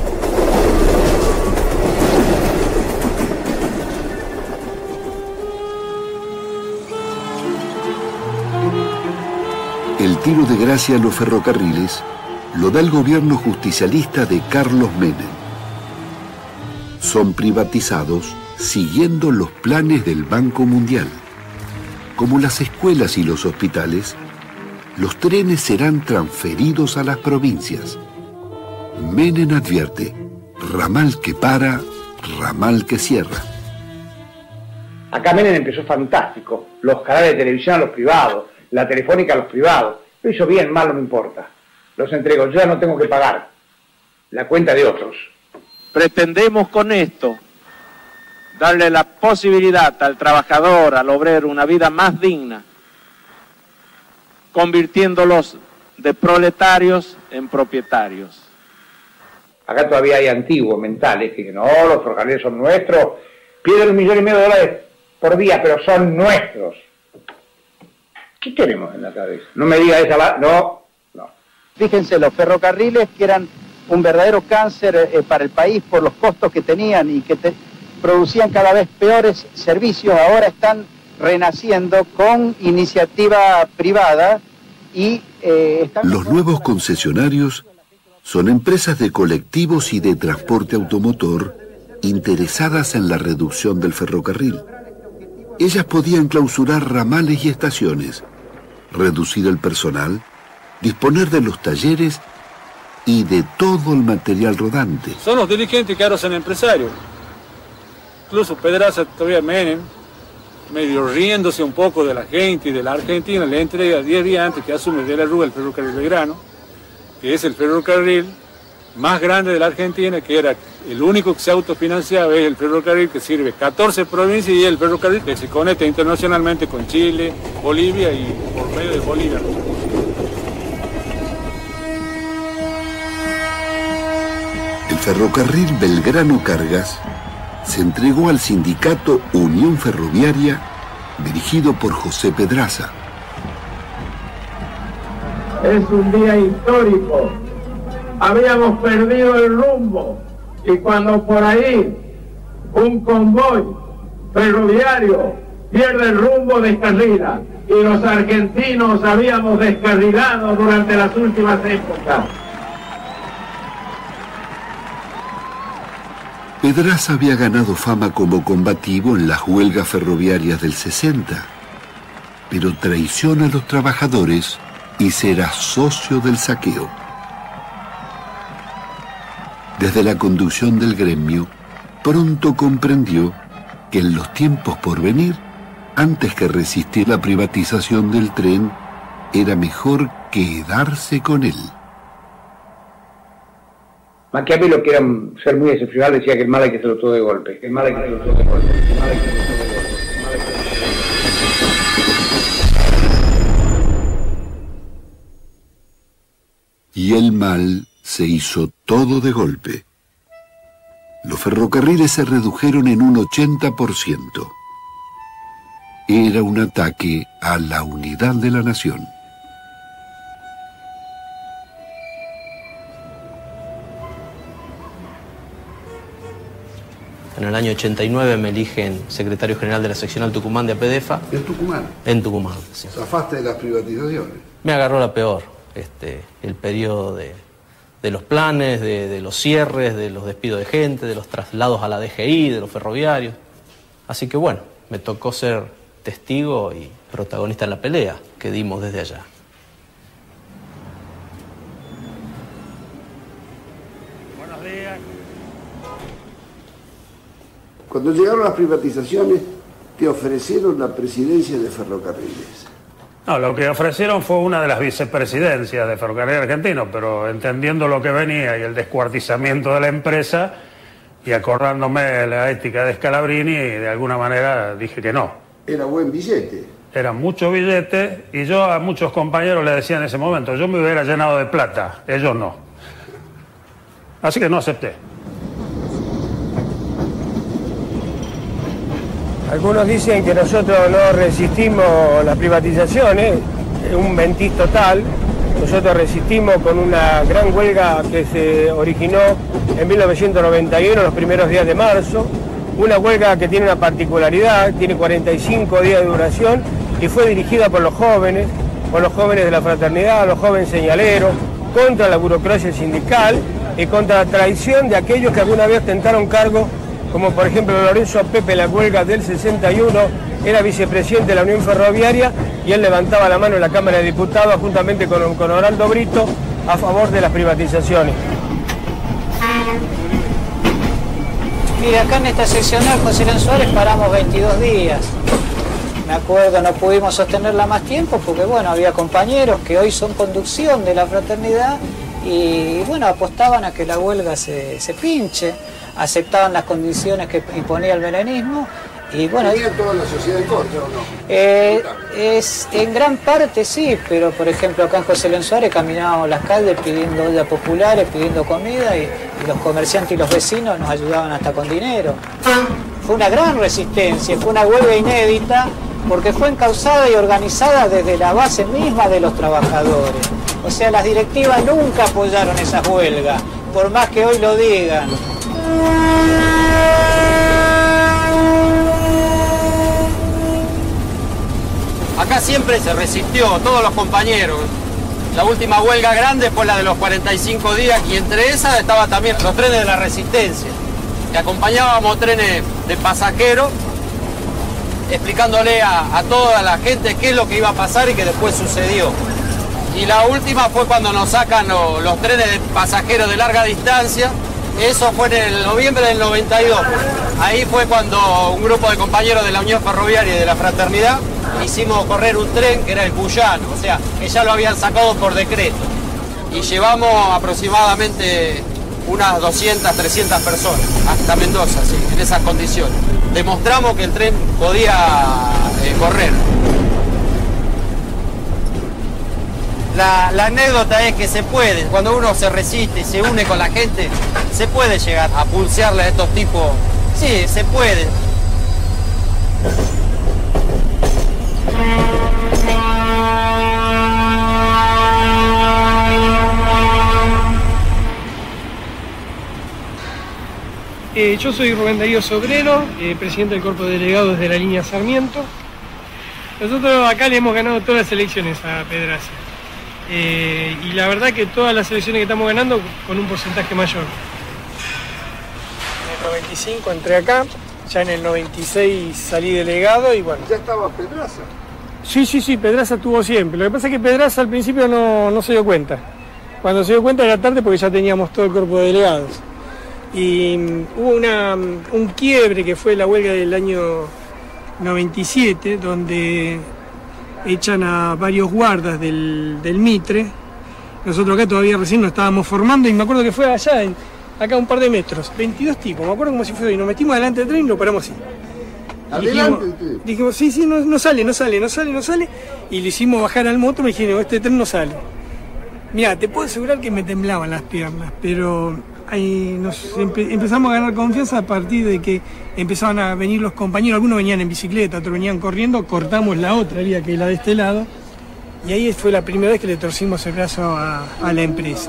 El tiro de gracia a los ferrocarriles lo da el gobierno justicialista de Carlos Menem. Son privatizados siguiendo los planes del Banco Mundial. Como las escuelas y los hospitales, los trenes serán transferidos a las provincias. Menem advierte: ramal que para, ramal que cierra. Acá Menem empezó fantástico. Los canales de televisión a los privados, la telefónica a los privados. Lo hizo bien, mal no me importa. Los entrego, yo ya no tengo que pagar. La cuenta de otros. Pretendemos con esto darle la posibilidad al trabajador, al obrero, una vida más digna, convirtiéndolos de proletarios en propietarios. Acá todavía hay antiguos mentales que no, los ferrocarriles son nuestros, pierden $1,5 millones por día, pero son nuestros. ¿Qué tenemos en la cabeza? No me diga esa... No. Fíjense, los ferrocarriles que eran un verdadero cáncer para el país por los costos que tenían y que producían cada vez peores servicios, ahora están renaciendo con iniciativa privada y Los nuevos concesionarios son empresas de colectivos y de transporte automotor interesadas en la reducción del ferrocarril. Ellas podían clausurar ramales y estaciones, reducir el personal, disponer de los talleres y de todo el material rodante. Son los dirigentes que ahora son empresarios. Incluso Pedraza, todavía Menem, medio riéndose un poco de la gente y de la Argentina, le entrega 10 días antes que asume de la Rúa el ferrocarril Belgrano, que es el ferrocarril más grande de la Argentina, que era el único que se autofinanciaba, es el ferrocarril que sirve 14 provincias y el ferrocarril que se conecta internacionalmente con Chile, Bolivia y por medio de Bolivia. El ferrocarril Belgrano Cargas se entregó al sindicato Unión Ferroviaria, dirigido por José Pedraza. Es un día histórico. Habíamos perdido el rumbo y cuando por ahí un convoy ferroviario pierde el rumbo, descarrila. Y los argentinos habíamos descarrilado durante las últimas épocas. Pedraza había ganado fama como combativo en las huelgas ferroviarias del 60, pero traiciona a los trabajadores y será socio del saqueo. Desde la conducción del gremio, pronto comprendió que en los tiempos por venir, antes que resistir la privatización del tren, era mejor quedarse con él. Maquiavelo, que era un ser muy excepcional, decía que el mal hay que hacerlo todo de golpe, que el mal hay que hacerlo todo de golpe, que el mal hay que hacerlo todo de golpe. Y el mal se hizo todo de golpe. Los ferrocarriles se redujeron en un 80%. Era un ataque a la unidad de la nación. En el año 89 me eligen secretario general de la seccional Tucumán de APDEFA. ¿En Tucumán? En Tucumán, sí. ¿Zafaste de las privatizaciones? Me agarró la peor, el periodo de los planes, de los cierres, de los despidos de gente, de los traslados a la DGI, de los ferroviarios. Así que bueno, me tocó ser testigo y protagonista en la pelea que dimos desde allá. Buenos días. Cuando llegaron las privatizaciones, te ofrecieron la presidencia de Ferrocarriles. No, lo que ofrecieron fue una de las vicepresidencias de Ferrocarril Argentino, pero entendiendo lo que venía y el descuartizamiento de la empresa y acordándome de la ética de Scalabrini, de alguna manera dije que no. Era buen billete. Era mucho billete y yo a muchos compañeros les decía en ese momento, yo me hubiera llenado de plata, ellos no. Así que no acepté. Algunos dicen que nosotros no resistimos las privatizaciones, un mentís total. Nosotros resistimos con una gran huelga que se originó en 1991, los primeros días de marzo. Una huelga que tiene una particularidad, tiene 45 días de duración y fue dirigida por los jóvenes de la fraternidad, los jóvenes señaleros, contra la burocracia sindical y contra la traición de aquellos que alguna vez tentaron cargo, como por ejemplo Lorenzo Pepe, la huelga del 61, era vicepresidente de la Unión Ferroviaria y él levantaba la mano en la Cámara de Diputados juntamente con Orlando Brito a favor de las privatizaciones. Mire, acá en esta seccional José León Suárez paramos 22 días. Me acuerdo, no pudimos sostenerla más tiempo porque, bueno, había compañeros que hoy son conducción de la fraternidad y, bueno, apostaban a que la huelga se pinche, aceptaban las condiciones que imponía el menemismo y, bueno... ¿Tenía toda la sociedad en contra o no? En gran parte sí, pero, por ejemplo, acá en José León Suárez caminábamos las calles pidiendo ollas populares, pidiendo comida y los comerciantes y los vecinos nos ayudaban hasta con dinero. Fue una gran resistencia, fue una huelga inédita porque fue encauzada y organizada desde la base misma de los trabajadores. O sea, las directivas nunca apoyaron esa huelga, por más que hoy lo digan. Acá siempre se resistió, todos los compañeros. La última huelga grande fue la de los 45 días y entre esas estaban también los trenes de la Resistencia, que acompañábamos trenes de pasajeros, explicándole a toda la gente qué es lo que iba a pasar y que después sucedió. Y la última fue cuando nos sacan los trenes de pasajeros de larga distancia. Eso fue en el noviembre del 92. Ahí fue cuando un grupo de compañeros de la Unión Ferroviaria y de la Fraternidad hicimos correr un tren que era el Cuyano, o sea, que ya lo habían sacado por decreto. Y llevamos aproximadamente unas 200, 300 personas hasta Mendoza, sí, en esas condiciones. Demostramos que el tren podía correr. La anécdota es que se puede, cuando uno se resiste y se une con la gente, se puede llegar a pulsearle a estos tipos. Sí, se puede. Yo soy Rubén Darío Sobrero, presidente del Cuerpo de Delegados de la línea Sarmiento. Nosotros acá le hemos ganado todas las elecciones a Pedraza. Y la verdad que todas las elecciones que estamos ganando con un porcentaje mayor. En el 95 entré acá, ya en el 96 salí delegado y bueno. ¿Ya estaba Pedraza? Sí, Pedraza estuvo siempre. Lo que pasa es que Pedraza al principio no se dio cuenta. Cuando se dio cuenta era tarde porque ya teníamos todo el cuerpo de delegados. Y hubo un quiebre que fue la huelga del año 97, donde echan a varios guardas del Mitre. Nosotros acá todavía recién nos estábamos formando y me acuerdo que fue allá, acá un par de metros, 22 tipos, me acuerdo como si fuera hoy. Nos metimos delante del tren y lo paramos así. Dijimos, sí, no sale. Y le hicimos bajar al motor y me dijeron, este tren no sale. Mirá, te puedo asegurar que me temblaban las piernas, pero ahí empezamos a ganar confianza a partir de que empezaban a venir los compañeros. Algunos venían en bicicleta, otros venían corriendo, cortamos la otra vía que es la de este lado. Y ahí fue la primera vez que le torcimos el brazo a la empresa.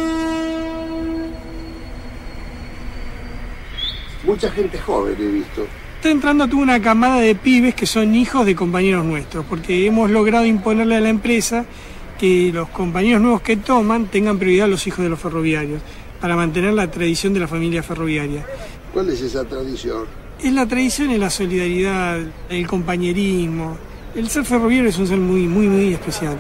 Mucha gente joven he visto. Está entrando toda una camada de pibes que son hijos de compañeros nuestros, porque hemos logrado imponerle a la empresa que los compañeros nuevos que toman tengan prioridad a los hijos de los ferroviarios, para mantener la tradición de la familia ferroviaria. ¿Cuál es esa tradición? Es la tradición, es la solidaridad, el compañerismo. El ser ferroviario es un ser muy especial.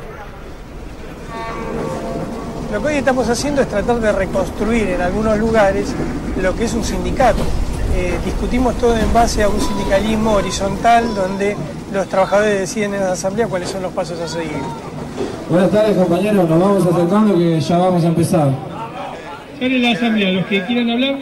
Lo que hoy estamos haciendo es tratar de reconstruir en algunos lugares lo que es un sindicato. Discutimos todo en base a un sindicalismo horizontal donde los trabajadores deciden en la asamblea cuáles son los pasos a seguir. Buenas tardes, compañeros, nos vamos acercando que ya vamos a empezar. Sale la asamblea, los que quieran hablar.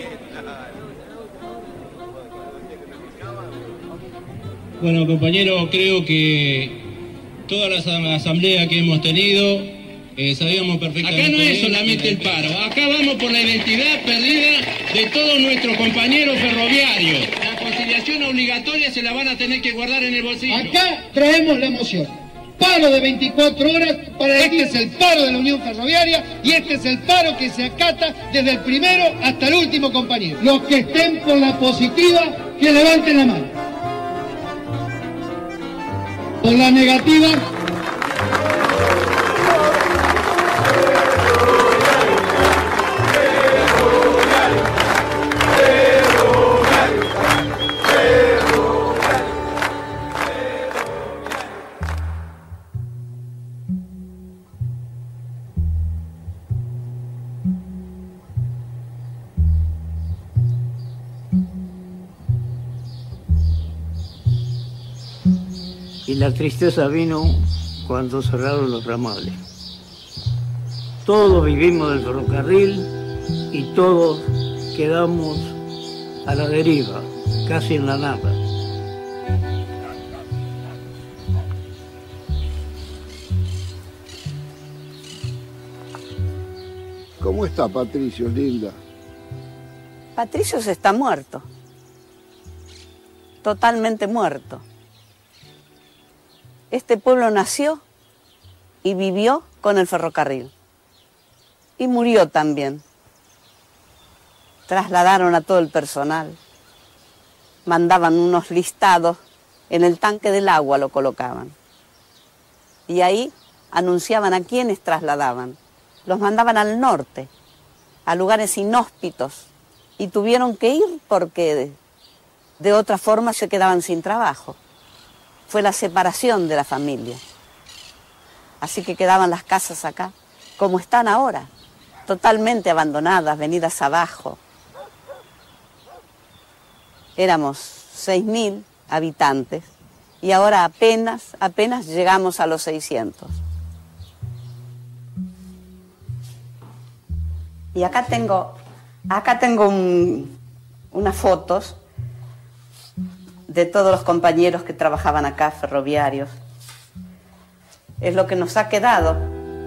Bueno, compañeros, creo que toda la asamblea que hemos tenido Sabíamos perfectamente. Acá no es solamente el paro, acá vamos por la identidad perdida de todos nuestros compañeros ferroviarios. La conciliación obligatoria se la van a tener que guardar en el bolsillo. Acá traemos la moción. Paro de 24 horas para decir este es el paro de la Unión Ferroviaria y este es el paro que se acata desde el primero hasta el último compañero. Los que estén por la positiva, que levanten la mano. Por la negativa. Y la tristeza vino cuando cerraron los ramales. Todos vivimos del ferrocarril y todos quedamos a la deriva, casi en la nada. ¿Cómo está Patricio, linda? Patricio está muerto. Totalmente muerto. Este pueblo nació y vivió con el ferrocarril. Y murió también. Trasladaron a todo el personal. Mandaban unos listados, en el tanque del agua lo colocaban. Y ahí anunciaban a quiénes trasladaban. Los mandaban al norte, a lugares inhóspitos. Y tuvieron que ir porque de otra forma se quedaban sin trabajo. Fue la separación de la familia. Así que quedaban las casas acá, como están ahora, totalmente abandonadas, venidas abajo. Éramos 6.000 habitantes y ahora apenas llegamos a los 600. Y acá tengo unas fotos de todos los compañeros que trabajaban acá, ferroviarios. Es lo que nos ha quedado.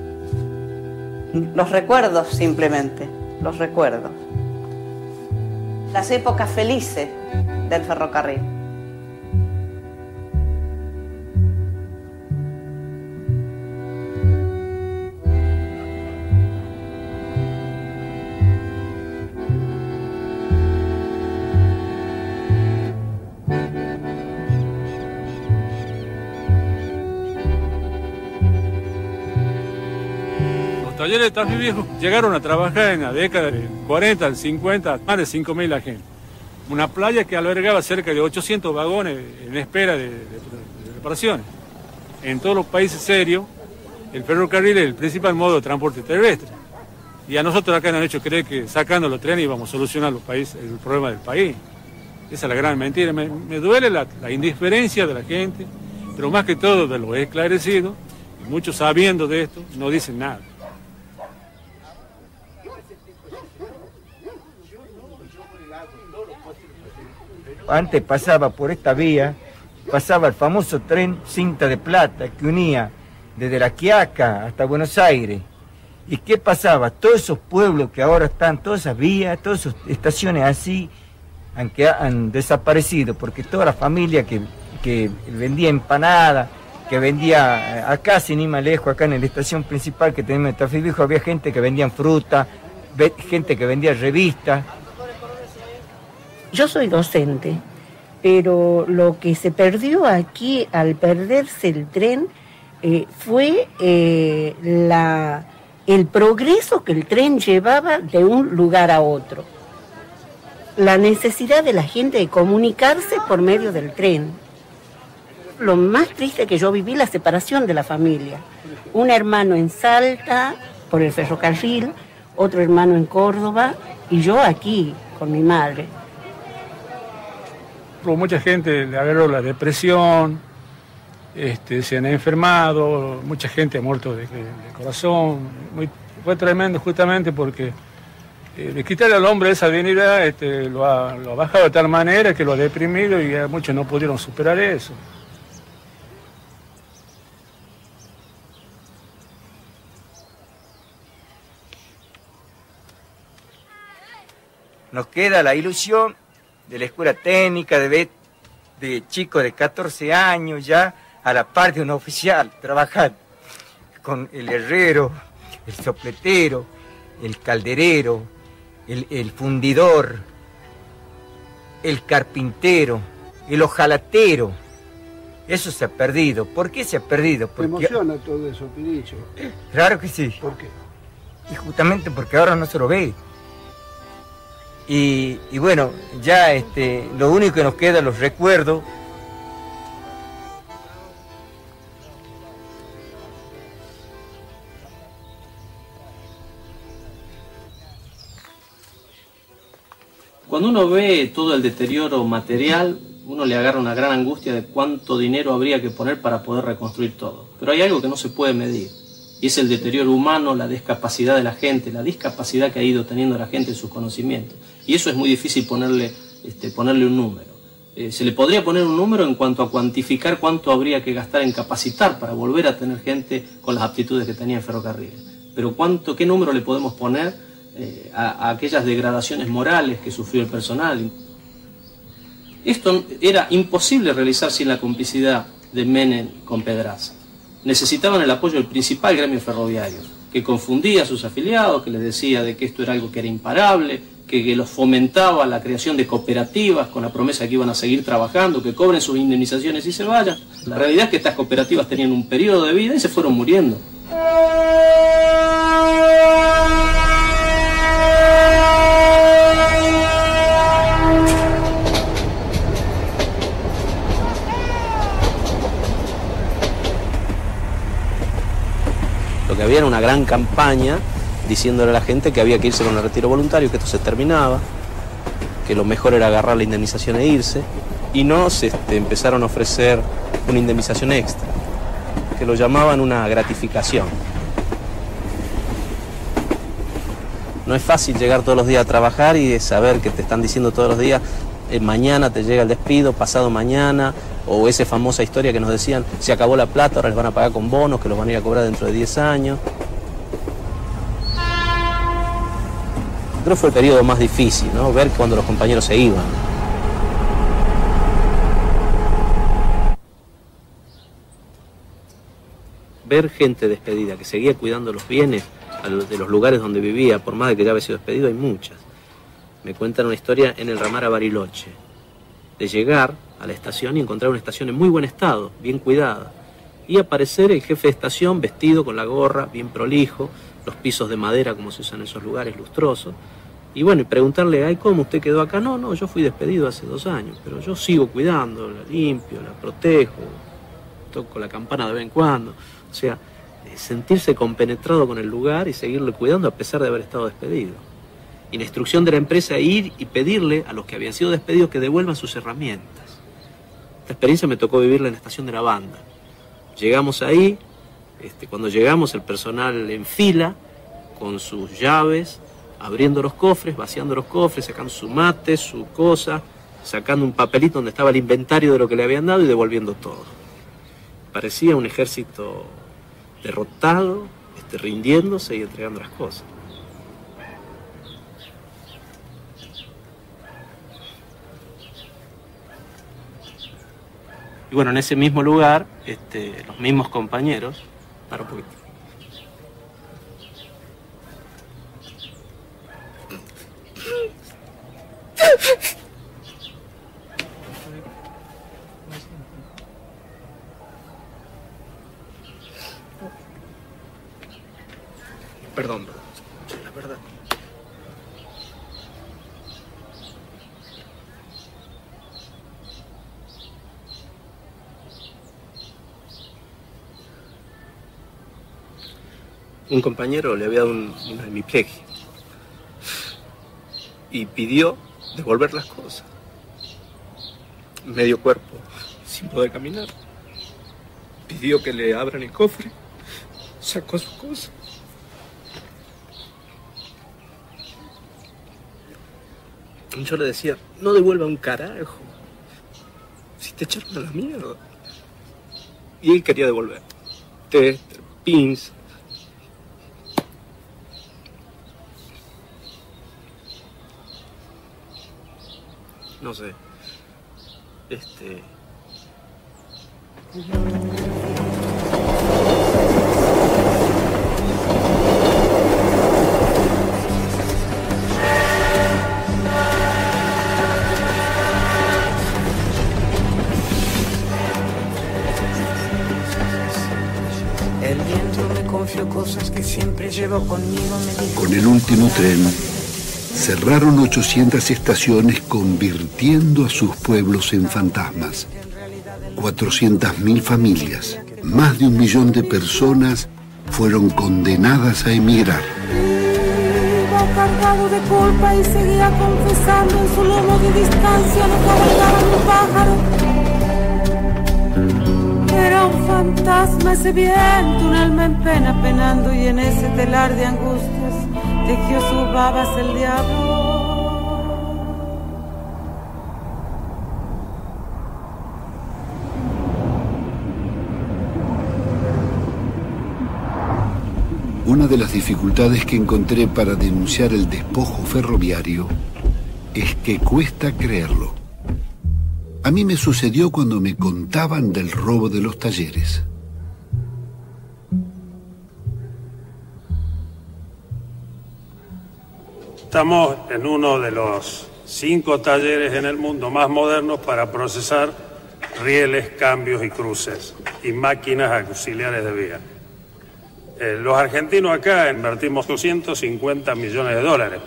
Los recuerdos, simplemente, los recuerdos. Las épocas felices del ferrocarril. Los talleres de Tafí Viejo llegaron a trabajar en la década del 40, del 50, más de 5.000 agentes. Una playa que albergaba cerca de 800 vagones en espera de reparaciones. En todos los países serios, el ferrocarril es el principal modo de transporte terrestre. Y a nosotros acá nos han hecho creer que sacando los trenes íbamos a solucionar el problema del país. Esa es la gran mentira. Me duele la indiferencia de la gente, pero más que todo de los esclarecidos, y muchos sabiendo de esto, no dicen nada. Antes pasaba por esta vía, pasaba el famoso tren Cinta de Plata que unía desde La Quiaca hasta Buenos Aires. ¿Y qué pasaba? Todos esos pueblos que ahora están, todas esas vías, todas esas estaciones así, han desaparecido, porque toda la familia que vendía empanada, que vendía acá, sin ir más lejos, acá en la estación principal que tenemos en Tafí Viejo, había gente que vendía fruta, gente que vendía revistas. Yo soy docente, pero lo que se perdió aquí al perderse el tren fue el progreso que el tren llevaba de un lugar a otro. La necesidad de la gente de comunicarse por medio del tren. Lo más triste que yo viví, la separación de la familia. Un hermano en Salta, por el ferrocarril, otro hermano en Córdoba, y yo aquí, con mi madre. Mucha gente le agarró la depresión, se han enfermado, mucha gente ha muerto de corazón. Fue tremendo justamente porque de quitarle al hombre esa dignidad lo ha bajado de tal manera que lo ha deprimido y muchos no pudieron superar eso. nos queda la ilusión de la escuela técnica, de ver de chicos de 14 años ya a la par de un oficial, trabajar con el herrero, el sopletero, el calderero, el fundidor, el carpintero, el hojalatero. Eso se ha perdido. ¿Por qué se ha perdido? Porque... ¿Te emociona todo eso, Pinicho? Claro que sí. ¿Por qué? Y justamente porque ahora no se lo ve. Y bueno, ya lo único que nos queda, los recuerdos. Cuando uno ve todo el deterioro material, uno le agarra una gran angustia de cuánto dinero habría que poner para poder reconstruir todo. Pero hay algo que no se puede medir, y es el deterioro humano, la discapacidad de la gente, la discapacidad que ha ido teniendo la gente en sus conocimientos. Y eso es muy difícil ponerle un número. Se le podría poner un número en cuanto a cuantificar cuánto habría que gastar en capacitar para volver a tener gente con las aptitudes que tenía en ferrocarriles. Pero ¿qué número le podemos poner a aquellas degradaciones morales que sufrió el personal? Esto era imposible realizar sin la complicidad de Menem con Pedraza. Necesitaban el apoyo del principal gremio ferroviario, que confundía a sus afiliados, que les decía de que esto era algo que era imparable, que los fomentaba la creación de cooperativas con la promesa de que iban a seguir trabajando, que cobren sus indemnizaciones y se vayan. La realidad es que estas cooperativas tenían un periodo de vida y se fueron muriendo. Lo que había era una gran campaña diciéndole a la gente que había que irse con el retiro voluntario, que esto se terminaba, que lo mejor era agarrar la indemnización e irse, y nos empezaron a ofrecer una indemnización extra, que lo llamaban una gratificación. No es fácil llegar todos los días a trabajar y saber que te están diciendo todos los días, mañana te llega el despido, pasado mañana, o esa famosa historia que nos decían, se acabó la plata, ahora les van a pagar con bonos, que los van a ir a cobrar dentro de 10 años. Creo que fue el periodo más difícil, ¿no? Ver cuando los compañeros se iban. Ver gente despedida que seguía cuidando los bienes de los lugares donde vivía, por más de que ya había sido despedido, hay muchas. Me cuentan una historia en el ramal a Bariloche, de llegar a la estación y encontrar una estación en muy buen estado, bien cuidada, y aparecer el jefe de estación vestido con la gorra, bien prolijo, los pisos de madera como se usan en esos lugares, lustrosos, y bueno, y preguntarle, ay, ¿cómo usted quedó acá? No, yo fui despedido hace 2 años, pero yo sigo cuidando, la limpio, la protejo, toco la campana de vez en cuando, o sea, sentirse compenetrado con el lugar y seguirle cuidando a pesar de haber estado despedido. Y la instrucción de la empresa ir y pedirle a los que habían sido despedidos que devuelvan sus herramientas. Esta experiencia me tocó vivirla en la estación de la banda. Llegamos ahí, cuando llegamos el personal en fila, con sus llaves, abriendo los cofres, vaciando los cofres, sacando su mate, su cosa, sacando un papelito donde estaba el inventario de lo que le habían dado y devolviendo todo. Parecía un ejército derrotado, rindiéndose y entregando las cosas. Y bueno, en ese mismo lugar, los mismos compañeros, para un poquito. Perdón, la verdad. Un compañero le había dado una hemiplegia y pidió devolver las cosas. Medio cuerpo, sin poder caminar. Pidió que le abran el cofre, sacó sus cosas. Yo le decía, no devuelva un carajo, si te echaron a la mierda. Y él quería devolver. Tester, pins. no sé. El viento me confió cosas que siempre llevo conmigo, me dijo. Con el último tren, cerraron 800 estaciones convirtiendo a sus pueblos en fantasmas. 400.000 familias, más de 1 millón de personas fueron condenadas a emigrar. Iba cargado de culpa y seguía confesando en su lomo de distancia, no cabalgaba un pájaro. Era un fantasma ese viento, un alma en pena penando, y en ese telar de angustias tejió sus babas el diablo. Una de las dificultades que encontré para denunciar el despojo ferroviario es que cuesta creerlo. A mí me sucedió cuando me contaban del robo de los talleres. Estamos en uno de los 5 talleres en el mundo más modernos para procesar rieles, cambios y cruces y máquinas auxiliares de vía. Los argentinos acá invertimos 250 millones de dólares.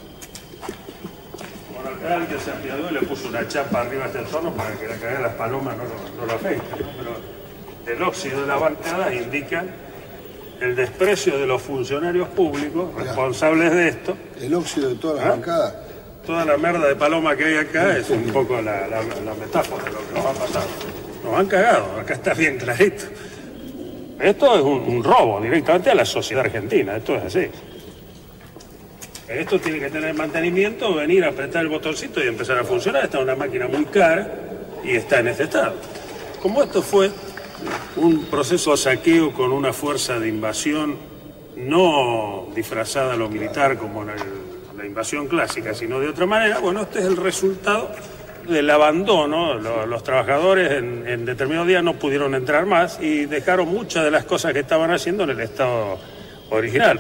Bueno, acá el que se apiadó y le puso una chapa arriba de este torno para que la caída de las palomas no lo afecte, ¿no? Pero el óxido de las bancadas indica el desprecio de los funcionarios públicos responsables de esto. El óxido de todas las bancadas. Toda la merda de paloma que hay acá es un poco la metáfora de lo que nos ha pasado. Nos han cagado, acá está bien clarito. Esto es un robo directamente a la sociedad argentina, esto es así. Esto tiene que tener mantenimiento, venir a apretar el botoncito y empezar a funcionar. Esta es una máquina muy cara y está en este estado. Como esto fue un proceso de saqueo con una fuerza de invasión no disfrazada a lo militar como en la invasión clásica, sino de otra manera, bueno, este es el resultado del abandono. Los trabajadores en determinados días no pudieron entrar más y dejaron muchas de las cosas que estaban haciendo en el estado original.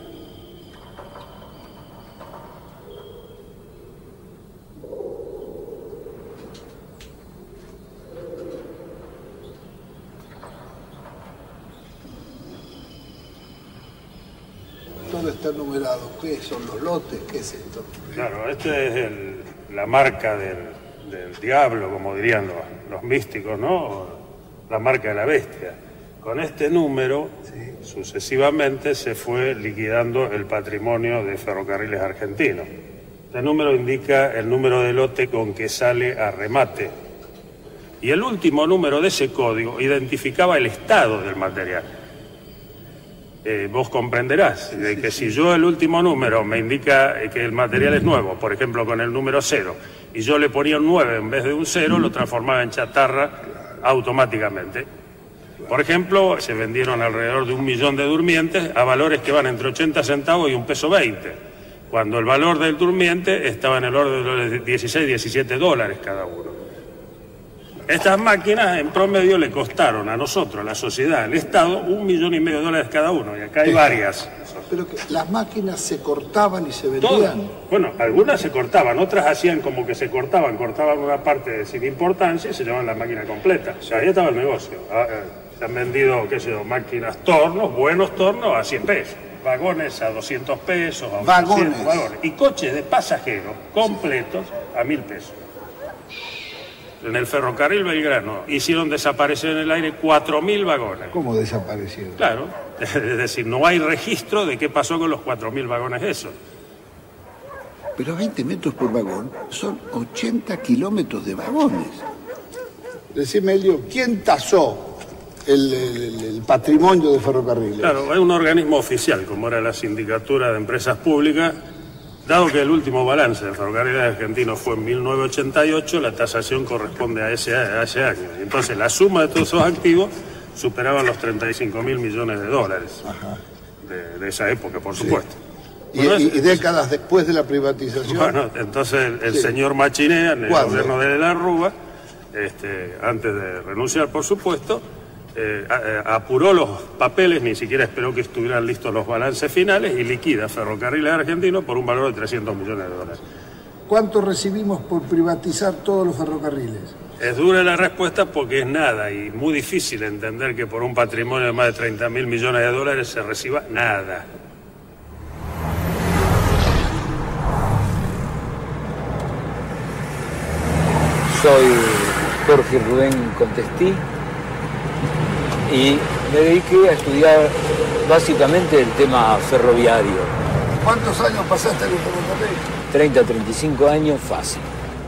Todo está numerado. ¿Qué son los lotes? ¿Qué es esto? Claro, este es la marca del diablo, como dirían los místicos, ¿no? La marca de la bestia. Con este número, sucesivamente se fue liquidando el patrimonio de Ferrocarriles Argentinos. Este número indica el número de lote con que sale a remate. Y el último número de ese código identificaba el estado del material. Vos comprenderás de que si yo el último número me indica que el material es nuevo, por ejemplo con el número 0, y yo le ponía un 9 en vez de un 0, lo transformaba en chatarra automáticamente. Por ejemplo, se vendieron alrededor de 1 millón de durmientes a valores que van entre 80 centavos y $1.20, cuando el valor del durmiente estaba en el orden de los 16, 17 dólares cada uno. Estas máquinas en promedio le costaron a nosotros, a la sociedad, al Estado, $1,5 millones cada uno, y acá hay varias. Pero que las máquinas se cortaban y se vendían. Bueno, algunas se cortaban, otras hacían como que se cortaban una parte sin importancia y se llamaban la máquina completa. O sea, ahí estaba el negocio. Se han vendido, qué sé yo, máquinas tornos, buenos tornos a 100 pesos. Vagones a 200 pesos, a 800 vagones. Y coches de pasajeros completos a 1.000 pesos. En el ferrocarril Belgrano hicieron desaparecer en el aire 4.000 vagones. ¿Cómo desaparecieron? Claro, es decir, no hay registro de qué pasó con los 4.000 vagones esos. Pero 20 metros por vagón son 80 kilómetros de vagones. Decime, Elio, ¿quién tasó el patrimonio de ferrocarriles? Claro, hay un organismo oficial, como era la Sindicatura de Empresas Públicas. Dado que el último balance de Ferrocarriles Argentinos fue en 1988, la tasación corresponde a ese año. Entonces, la suma de todos esos activos superaba los $35.000 millones de esa época, por supuesto. Y décadas después de la privatización. Bueno, entonces el señor Machinea, en el gobierno de la Rúa, antes de renunciar, por supuesto, apuró los papeles, ni siquiera esperó que estuvieran listos los balances finales y liquida Ferrocarriles Argentinos por un valor de $300 millones. ¿Cuánto recibimos por privatizar todos los ferrocarriles? Es dura la respuesta porque es nada y muy difícil entender que por un patrimonio de más de $30.000 millones se reciba nada. Soy Jorge Rubén Contestí y me dediqué a estudiar básicamente el tema ferroviario. ¿Cuántos años pasaste en el ferrocarril? 30, 35 años fácil.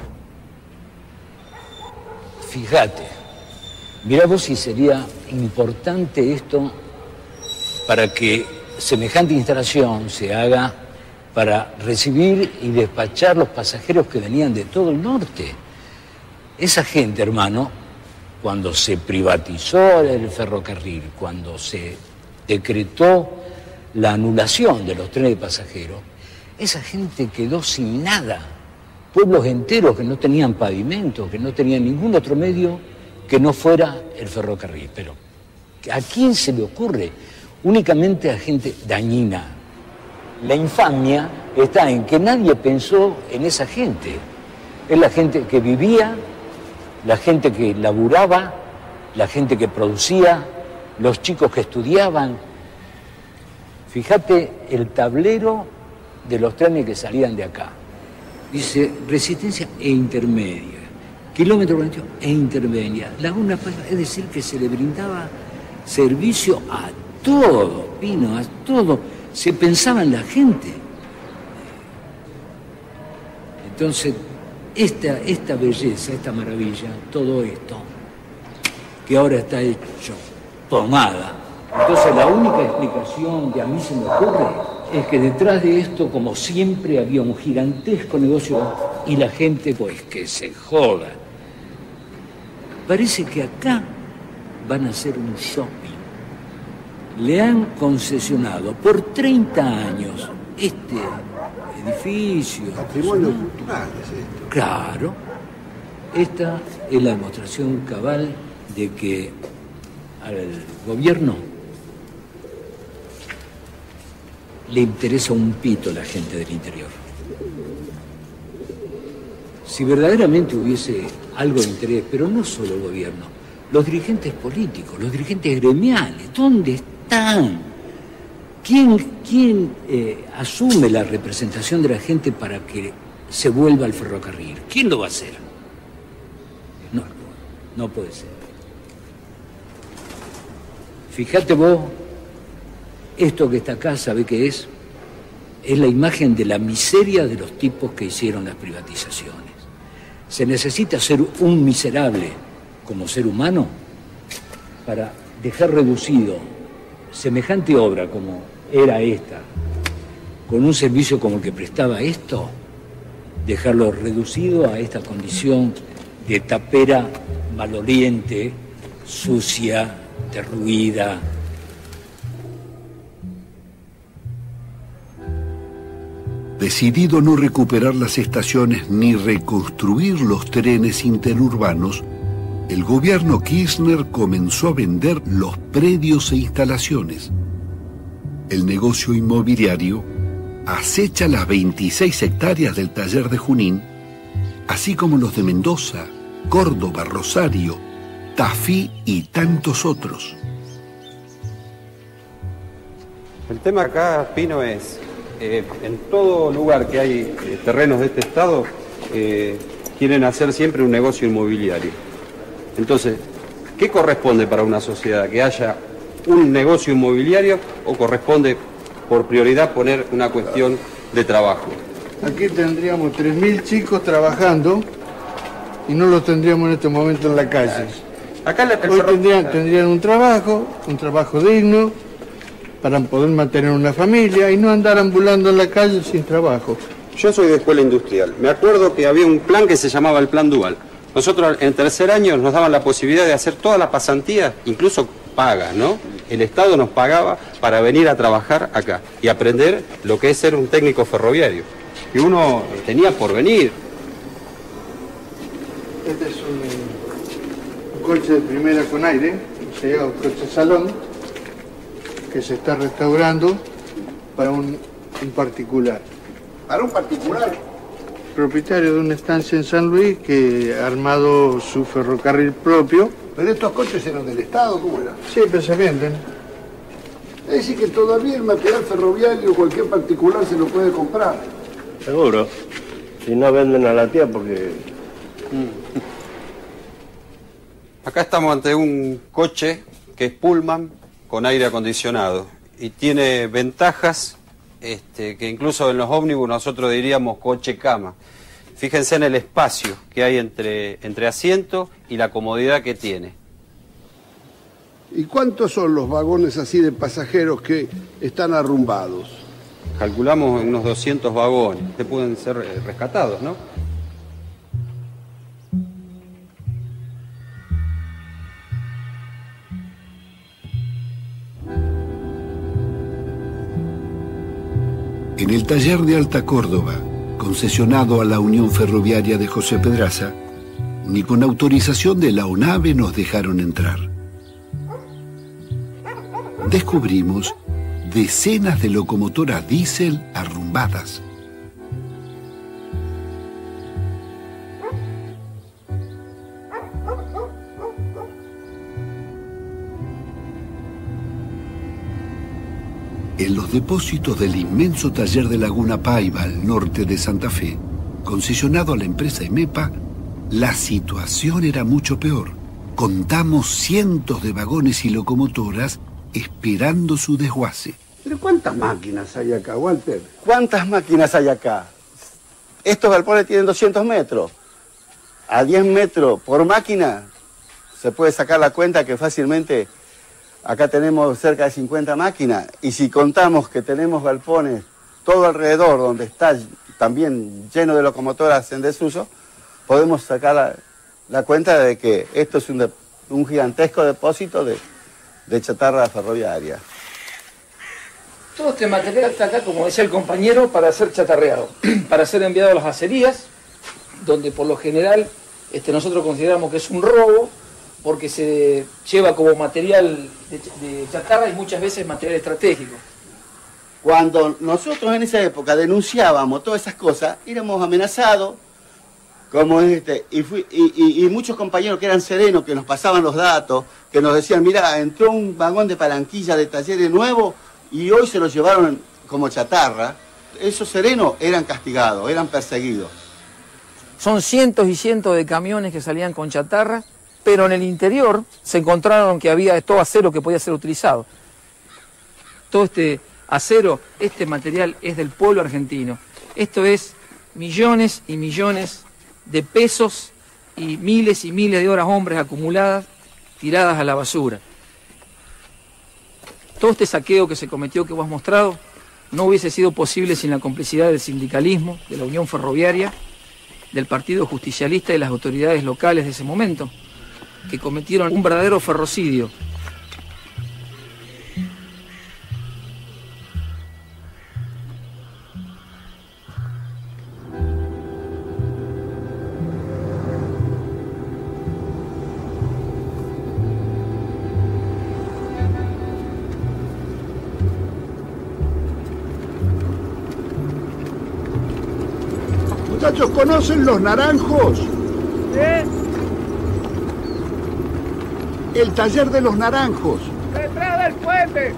Fíjate, mirá vos si sería importante esto para que semejante instalación se haga para recibir y despachar los pasajeros que venían de todo el norte. Esa gente, hermano, cuando se privatizó el ferrocarril, cuando se decretó la anulación de los trenes de pasajeros, esa gente quedó sin nada. Pueblos enteros que no tenían pavimento, que no tenían ningún otro medio que no fuera el ferrocarril. Pero ¿a quién se le ocurre? Únicamente a gente dañina. La infamia está en que nadie pensó en esa gente. Es la gente que vivía, la gente que laburaba, la gente que producía, los chicos que estudiaban. Fíjate el tablero de los trenes que salían de acá. Dice resistencia e intermedia, kilómetro 21 e intermedia, Laguna Palma, es decir, que se le brindaba servicio a todo, Pino, a todo. Se pensaba en la gente. Entonces, esta belleza, esta maravilla, todo esto, que ahora está hecho pomada. Entonces, la única explicación que a mí se me ocurre es que detrás de esto, como siempre, había un gigantesco negocio y la gente, pues, que se joda. Parece que acá van a hacer un shopping. Le han concesionado por 30 años este edificio. Patrimonio cultural es esto. Claro. Esta es la demostración cabal de que al gobierno le interesa un pito la gente del interior. Si verdaderamente hubiese algo de interés, pero no solo el gobierno, los dirigentes políticos, los dirigentes gremiales, ¿dónde están? ¿Quién asume la representación de la gente para que se vuelva al ferrocarril? ¿Quién lo va a hacer? No puede ser. Fíjate vos, esto que está acá, ¿sabe qué es? Es la imagen de la miseria de los tipos que hicieron las privatizaciones. Se necesita ser un miserable como ser humano para dejar reducido semejante obra como era esta, con un servicio como el que prestaba esto, dejarlo reducido a esta condición de tapera maloliente, sucia, derruida. Decidido no recuperar las estaciones ni reconstruir los trenes interurbanos, el gobierno Kirchner comenzó a vender los predios e instalaciones. El negocio inmobiliario acecha las 26 hectáreas del taller de Junín, así como los de Mendoza, Córdoba, Rosario, Tafí y tantos otros. El tema acá, Pino, es en todo lugar que hay terrenos de este estado, quieren hacer siempre un negocio inmobiliario. Entonces, ¿qué corresponde para una sociedad? ¿Que haya un negocio inmobiliario o corresponde por prioridad poner una cuestión de trabajo? Aquí tendríamos 3.000 chicos trabajando y no los tendríamos en este momento en la calle. Acá hoy tendrían un trabajo digno, para poder mantener una familia y no andar ambulando en la calle sin trabajo. Yo soy de escuela industrial. Me acuerdo que había un plan que se llamaba el Plan Dual. Nosotros en tercer año nos daban la posibilidad de hacer todas las pasantías, incluso pagas, ¿no? el Estado nos pagaba para venir a trabajar acá y aprender lo que es ser un técnico ferroviario. Y uno tenía por venir. Este es un coche de primera con aire, se llama un coche salón, que se está restaurando para un particular. ¿Para un particular? Propietario de una estancia en San Luis que ha armado su ferrocarril propio. ¿Pero estos coches eran del Estado? ¿Cómo era? Sí, pero se venden. Es decir, que todavía el material ferroviario cualquier particular se lo puede comprar. Seguro. Si no venden a la tía porque... Acá estamos ante un coche que es Pullman con aire acondicionado y tiene ventajas que incluso en los ómnibus nosotros diríamos coche-cama. Fíjense en el espacio que hay entre asiento y la comodidad que tiene. ¿Y cuántos son los vagones así de pasajeros que están arrumbados? Calculamos unos 200 vagones que pueden ser rescatados, ¿no? En el taller de Alta Córdoba, concesionado a la Unión Ferroviaria de José Pedraza, ni con autorización de la ONAVE nos dejaron entrar. Descubrimos decenas de locomotoras diésel arrumbadas. En los depósitos del inmenso taller de Laguna Paiva, al norte de Santa Fe, concesionado a la empresa EMEPA, la situación era mucho peor. Contamos cientos de vagones y locomotoras esperando su desguace. ¿Pero cuántas máquinas hay acá, Walter? ¿Cuántas máquinas hay acá? Estos galpones tienen 200 metros. A 10 metros por máquina se puede sacar la cuenta que fácilmente acá tenemos cerca de 50 máquinas. Y si contamos que tenemos galpones todo alrededor donde está también lleno de locomotoras en desuso, podemos sacar la cuenta de que esto es un gigantesco depósito de chatarra ferroviaria. Todo este material está acá, como decía el compañero, para ser chatarreado, para ser enviado a las acerías, donde por lo general nosotros consideramos que es un robo, porque se lleva como material de chatarra y muchas veces material estratégico. Cuando nosotros en esa época denunciábamos todas esas cosas, éramos amenazados, como y muchos compañeros que eran serenos, que nos pasaban los datos, que nos decían, mira, entró un vagón de Palanquilla de talleres nuevo y hoy se lo llevaron como chatarra. Esos serenos eran castigados, eran perseguidos. Son cientos y cientos de camiones que salían con chatarra, pero en el interior se encontraron que había todo acero que podía ser utilizado. Todo este acero, este material es del pueblo argentino. Esto es millones y millones de pesos y miles de horas hombres acumuladas, tiradas a la basura. Todo este saqueo que se cometió, que vos has mostrado, no hubiese sido posible sin la complicidad del sindicalismo, de la Unión Ferroviaria, del Partido Justicialista y las autoridades locales de ese momento, que cometieron un verdadero ferrocidio. Muchachos, ¿conocen los Naranjos? El taller de los Naranjos. ¡Detrás del puente!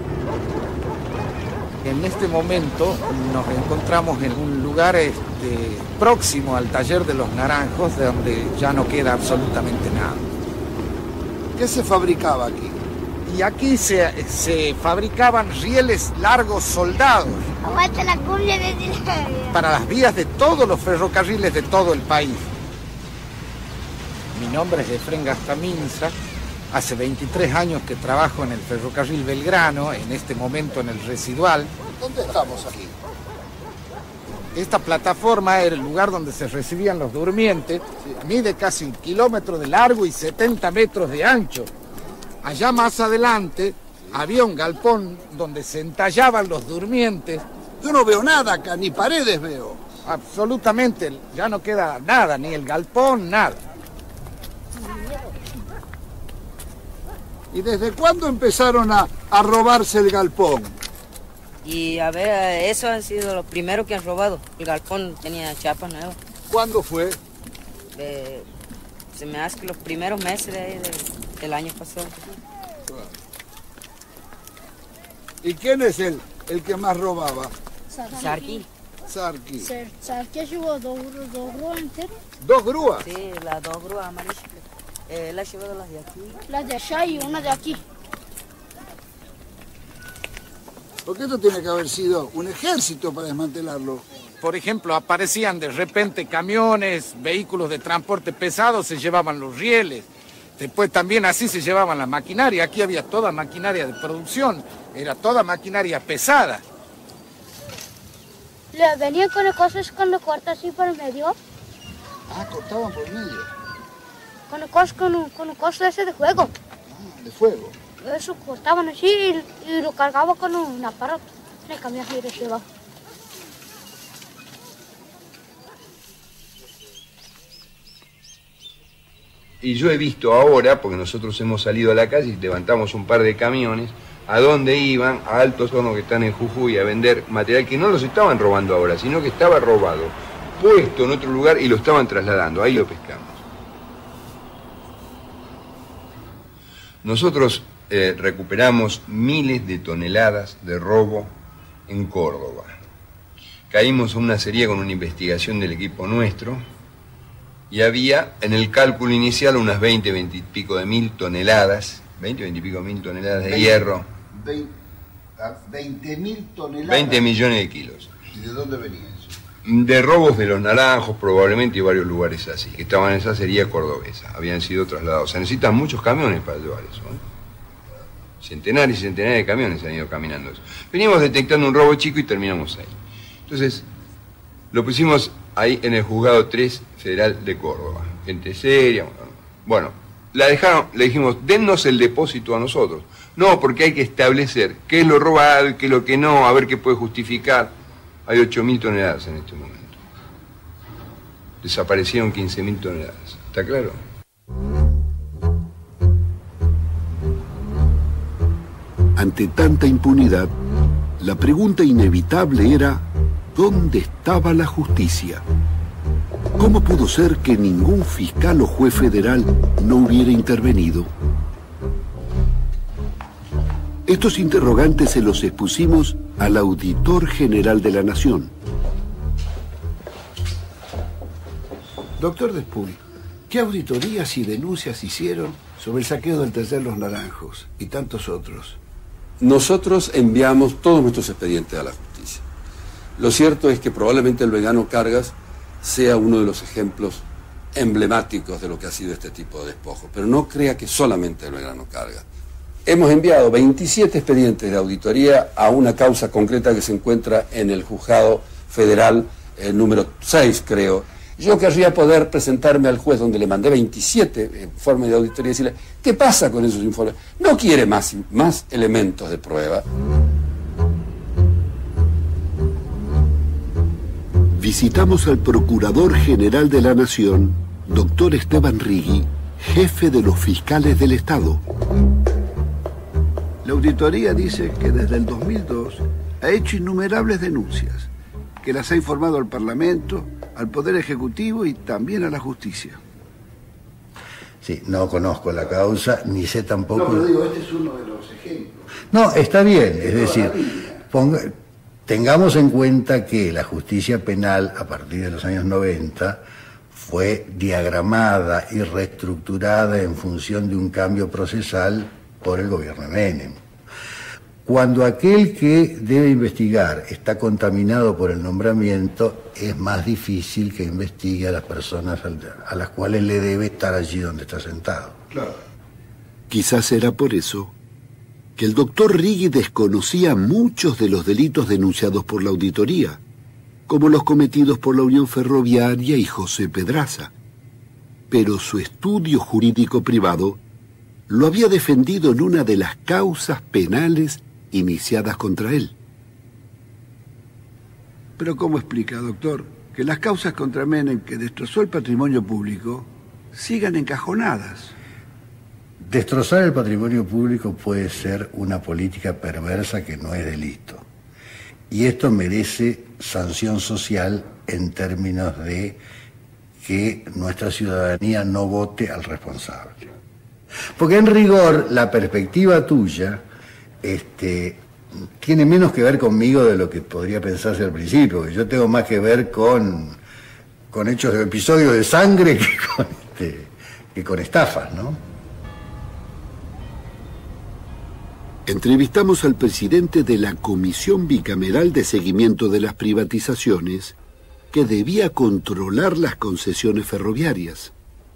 En este momento nos encontramos en un lugar próximo al taller de los Naranjos, de donde ya no queda absolutamente nada. ¿Qué se fabricaba aquí? Y aquí se fabricaban rieles largos soldados. Aguanta la cumbia de para las vías de todos los ferrocarriles de todo el país. Mi nombre es Efrén Gastaminza. Hace 23 años que trabajo en el ferrocarril Belgrano, en este momento en el residual. ¿Dónde estamos aquí? Esta plataforma era el lugar donde se recibían los durmientes. Mide casi 1 kilómetro de largo y 70 metros de ancho. Allá más adelante había un galpón donde se entallaban los durmientes. Yo no veo nada acá, ni paredes veo. Absolutamente, ya no queda nada, ni el galpón, nada. ¿Y desde cuándo empezaron a robarse el galpón? Y a ver, eso han sido los primeros que han robado. El galpón tenía chapas nuevas. ¿Cuándo fue? Se me hace que los primeros meses del año pasado. ¿Y quién es el que más robaba? Sarqui. Sarqui. Sarqui llevó dos grúas enteras. ¿2 grúas? Sí, las 2 grúas amarillas. Él ha llevado las de aquí. Las de allá y una de aquí. Porque esto tiene que haber sido un ejército para desmantelarlo. Por ejemplo, aparecían de repente camiones, vehículos de transporte pesado, se llevaban los rieles. Después también así se llevaban la maquinaria. Aquí había toda maquinaria de producción. Era toda maquinaria pesada. Le venían con las cosas con los cortes así por el medio. Ah, cortaban por medio. Con los cosas con un coso ese de juego. Ah, de fuego. Eso cortaban así y lo cargaban con un aparato. Le cambiaban y lo llevaban. Y yo he visto ahora, porque nosotros hemos salido a la calle y levantamos un par de camiones, a dónde iban, a Altos Hornos que están en Jujuy, a vender material que no los estaban robando ahora, sino que estaba robado, puesto en otro lugar y lo estaban trasladando. Ahí lo pescamos. Nosotros recuperamos miles de toneladas de robo en Córdoba. Caímos en una serie con una investigación del equipo nuestro y había en el cálculo inicial unas 20 y pico de mil toneladas, 20 y pico mil toneladas de hierro. 20.000 toneladas. 20 millones de kilos. ¿Y de dónde venía eso? De robos de los Naranjos probablemente y varios lugares así, que estaban en esa serie cordobesa, habían sido trasladados. Se necesitan muchos camiones para llevar eso, Centenares y centenares de camiones han ido caminando eso. Venimos detectando un robo chico y terminamos ahí. Entonces, lo pusimos ahí en el Juzgado 3 Federal de Córdoba. Gente seria. Bueno, la dejaron, le dijimos, dennos el depósito a nosotros. No, porque hay que establecer qué es lo robado y qué es lo que no, a ver qué puede justificar. Hay 8.000 toneladas en este momento. Desaparecieron 15.000 toneladas. ¿Está claro? Ante tanta impunidad, la pregunta inevitable era, ¿dónde estaba la justicia? ¿Cómo pudo ser que ningún fiscal o juez federal no hubiera intervenido? Estos interrogantes se los expusimos al Auditor General de la Nación. Doctor Despul, ¿qué auditorías y denuncias hicieron sobre el saqueo del taller Los Naranjos y tantos otros? Nosotros enviamos todos nuestros expedientes a la justicia. Lo cierto es que probablemente el vegano Cargas sea uno de los ejemplos emblemáticos de lo que ha sido este tipo de despojos, pero no crea que solamente el vegano Cargas. Hemos enviado 27 expedientes de auditoría a una causa concreta que se encuentra en el juzgado federal, número 6, creo. Yo querría poder presentarme al juez donde le mandé 27 informes de auditoría y decirle, ¿qué pasa con esos informes? ¿No quiere más elementos de prueba? Visitamos al Procurador General de la Nación, doctor Esteban Rigui, jefe de los fiscales del Estado. La auditoría dice que desde el 2002 ha hecho innumerables denuncias, que las ha informado al Parlamento, al Poder Ejecutivo y también a la justicia. Sí, no conozco la causa, ni sé tampoco... No, pero digo, este es uno de los ejemplos. No, está bien, es decir, tengamos en cuenta que la justicia penal, a partir de los años 90, fue diagramada y reestructurada en función de un cambio procesal por el gobierno de Menem. Cuando aquel que debe investigar está contaminado por el nombramiento, es más difícil que investigue a las personas a las cuales le debe estar allí donde está sentado. Claro. Quizás era por eso que el doctor Rigui desconocía muchos de los delitos denunciados por la auditoría, como los cometidos por la Unión Ferroviaria y José Pedraza. Pero su estudio jurídico privado lo había defendido en una de las causas penales iniciadas contra él. Pero ¿cómo explica, doctor, que las causas contra Menem, que destrozó el patrimonio público, sigan encajonadas? Destrozar el patrimonio público puede ser una política perversa que no es delito. Y esto merece sanción social en términos de que nuestra ciudadanía no vote al responsable. Porque en rigor, la perspectiva tuya tiene menos que ver conmigo de lo que podría pensarse al principio, que yo tengo más que ver con hechos de episodios de sangre que con estafas, ¿no? Entrevistamos al presidente de la Comisión Bicameral de Seguimiento de las Privatizaciones, que debía controlar las concesiones ferroviarias.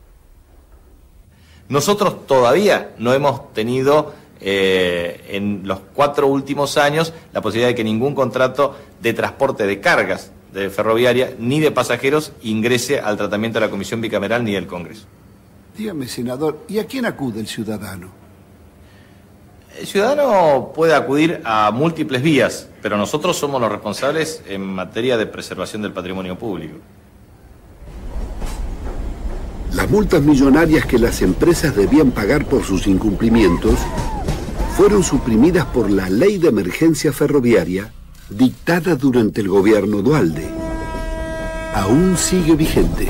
Nosotros todavía no hemos tenido en los 4 últimos años la posibilidad de que ningún contrato de transporte de cargas de ferroviaria ni de pasajeros ingrese al tratamiento de la Comisión Bicameral ni del Congreso. Dígame, senador, ¿y a quién acude el ciudadano? El ciudadano puede acudir a múltiples vías, pero nosotros somos los responsables en materia de preservación del patrimonio público. Las multas millonarias que las empresas debían pagar por sus incumplimientos fueron suprimidas por la Ley de Emergencia Ferroviaria dictada durante el gobierno Duhalde. Aún sigue vigente.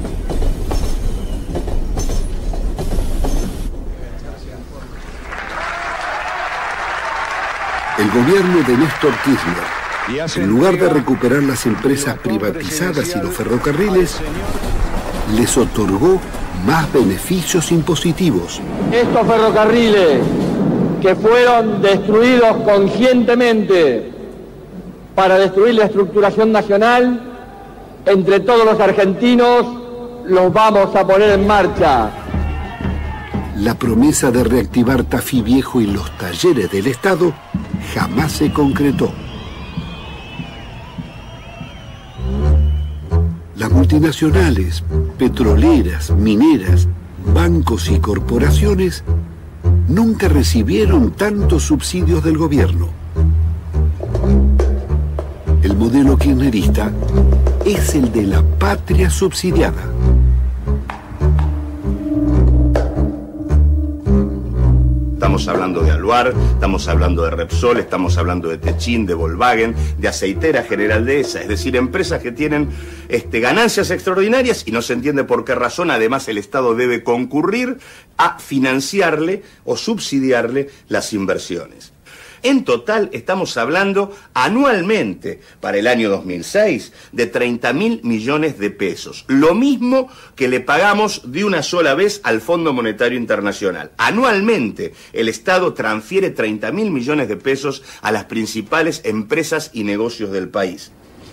El gobierno de Néstor Kirchner, en lugar de recuperar las empresas privatizadas y los ferrocarriles, les otorgó más beneficios impositivos. Estos ferrocarriles que fueron destruidos conscientemente para destruir la estructuración nacional, entre todos los argentinos los vamos a poner en marcha. La promesa de reactivar Tafí Viejo y los talleres del Estado jamás se concretó. Las multinacionales, petroleras, mineras, bancos y corporaciones nunca recibieron tantos subsidios del gobierno. El modelo kirchnerista es el de la patria subsidiada. Estamos hablando de Aluar, estamos hablando de Repsol, estamos hablando de Techin, de Volkswagen, de Aceitera General Dehesa, es decir, empresas que tienen ganancias extraordinarias y no se entiende por qué razón. Además, el Estado debe concurrir a financiarle o subsidiarle las inversiones. En total estamos hablando anualmente para el año 2006 de 30.000 millones de pesos. Lo mismo que le pagamos de una sola vez al Fondo Monetario Internacional. Anualmente el Estado transfiere 30.000 millones de pesos a las principales empresas y negocios del país.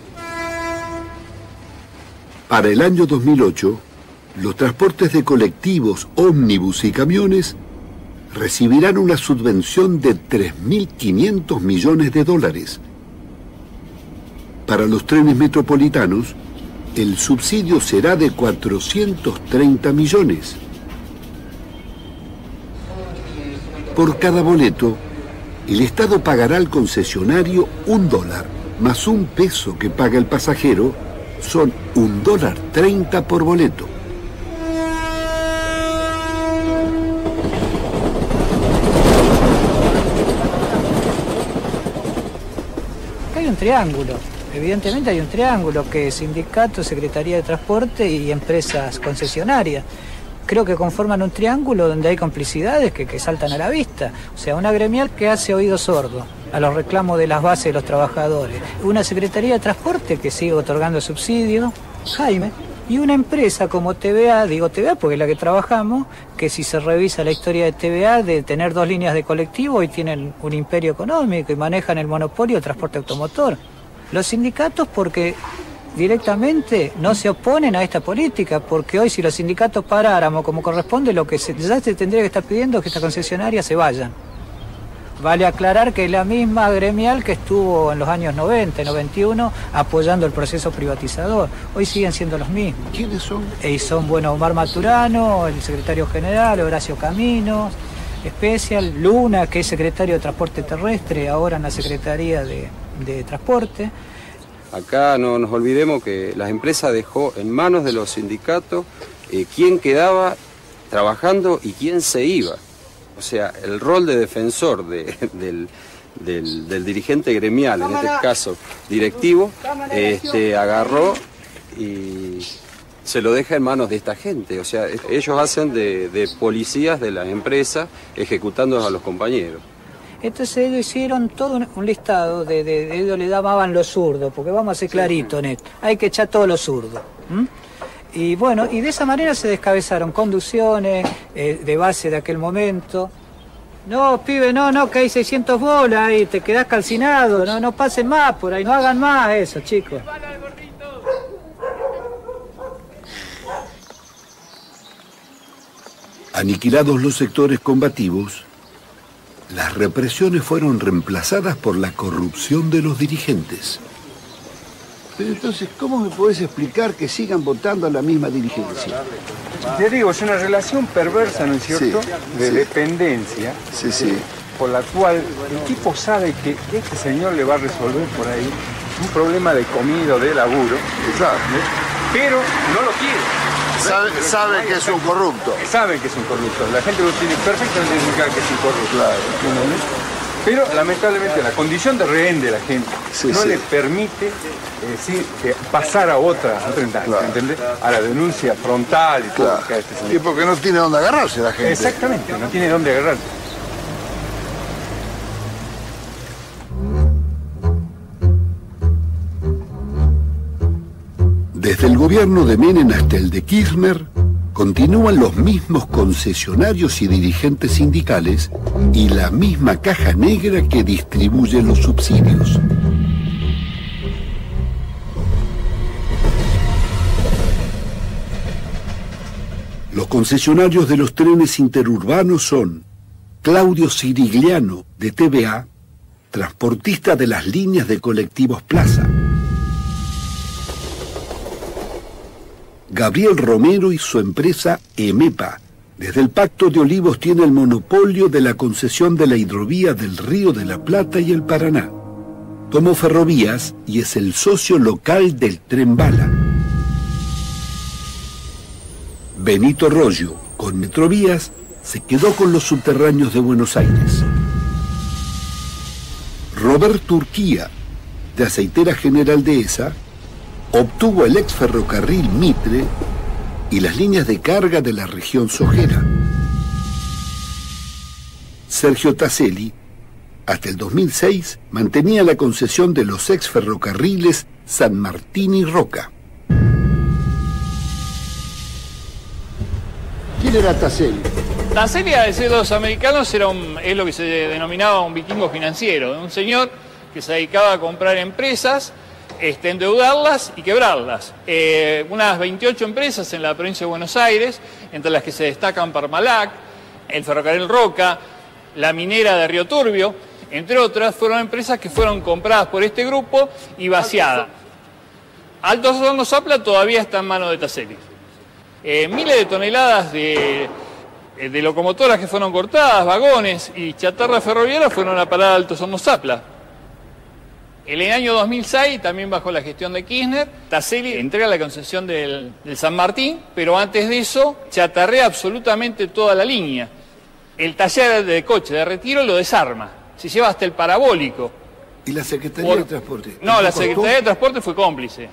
Para el año 2008, los transportes de colectivos, ómnibus y camiones recibirán una subvención de 3.500 millones de dólares. Para los trenes metropolitanos, el subsidio será de 430 millones. Por cada boleto, el Estado pagará al concesionario $1, más $1 que paga el pasajero, son $1.30 por boleto. Hay un triángulo, evidentemente hay un triángulo que es sindicato, Secretaría de Transporte y empresas concesionarias. Creo que conforman un triángulo donde hay complicidades que saltan a la vista. O sea, una gremial que hace oído sordo a los reclamos de las bases de los trabajadores. Una Secretaría de Transporte que sigue otorgando subsidios, Jaime, y una empresa como TVA, digo TVA porque es la que trabajamos, que si se revisa la historia de TVA, de tener 2 líneas de colectivo, hoy tienen un imperio económico y manejan el monopolio del transporte automotor. Los sindicatos porque directamente no se oponen a esta política, porque hoy si los sindicatos paráramos como corresponde, lo que ya se tendría que estar pidiendo es que estas concesionarias se vayan. Vale aclarar que es la misma gremial que estuvo en los años 90, 91, apoyando el proceso privatizador. Hoy siguen siendo los mismos. ¿Quiénes son? Y son, bueno, Omar Maturano, el secretario general, Horacio Caminos, Special, Luna, que es secretario de Transporte Terrestre, ahora en la Secretaría de Transporte. Acá no nos olvidemos que la empresa dejó en manos de los sindicatos quién quedaba trabajando y quién se iba. O sea, el rol de defensor del dirigente gremial, en este caso directivo, agarró y se lo deja en manos de esta gente. O sea, ellos hacen de policías de la empresa ejecutando a los compañeros. Entonces ellos hicieron todo un listado de ellos le llamaban los zurdos, porque vamos a ser claritos en esto, hay que echar todos los zurdos. Y bueno, y de esa manera se descabezaron conducciones de base de aquel momento. No, pibe, no, que hay 600 bolas y te quedás calcinado, no pasen más por ahí, no hagan más eso, chicos. Aniquilados los sectores combativos, las represiones fueron reemplazadas por la corrupción de los dirigentes. Pero entonces, ¿cómo me podés explicar que sigan votando a la misma dirigencia? Te digo, es una relación perversa, ¿no es cierto?, de dependencia, por la cual el tipo sabe que este señor le va a resolver por ahí un problema de comida o de laburo, pero no lo quiere. Sabe que es un corrupto. Sabe que es un corrupto. La gente lo tiene perfectamente identificado que es un corrupto. Claro. Pero lamentablemente la condición de rehén de la gente no le permite pasar a otra instancia, ¿entendés? A la denuncia frontal y todo. Y porque no tiene dónde agarrarse la gente. Exactamente, no tiene dónde agarrarse. Desde el gobierno de Menem hasta el de Kirchner, continúan los mismos concesionarios y dirigentes sindicales y la misma caja negra que distribuye los subsidios. Los concesionarios de los trenes interurbanos son Claudio Cirigliano, de TVA, transportista de las líneas de colectivos Plaza; Gabriel Romero y su empresa EMEPA. Desde el Pacto de Olivos tiene el monopolio de la concesión de la hidrovía del Río de la Plata y el Paraná. Tomó Ferrovías y es el socio local del Tren Bala. Benito Rollo, con Metrovías, se quedó con los subterráneos de Buenos Aires. Roberto Urquía, de Aceitera General Dehesa, obtuvo el ex ferrocarril Mitre y las líneas de carga de la región sojera. Sergio Taselli, hasta el 2006, mantenía la concesión de los ex ferrocarriles San Martín y Roca. ¿Quién era Taselli? Taselli, a decir de los americanos, es lo que se denominaba un vikingo financiero, un señor que se dedicaba a comprar empresas, endeudarlas y quebrarlas. Unas 28 empresas en la provincia de Buenos Aires, entre las que se destacan Parmalat, el ferrocarril Roca, la minera de Río Turbio, entre otras, fueron empresas que fueron compradas por este grupo y vaciadas. Altos Hornos Zapla todavía está en manos de Taselli. Miles de toneladas de locomotoras que fueron cortadas, vagones y chatarra ferroviaria fueron a parar a Altos Hornos Zapla. En el año 2006, también bajo la gestión de Kirchner, Taselli entrega la concesión del San Martín, pero antes de eso chatarrea absolutamente toda la línea. El taller de coche de Retiro lo desarma, se lleva hasta el parabólico. ¿Y la Secretaría de Transporte? No, la Secretaría de Transporte fue cómplice.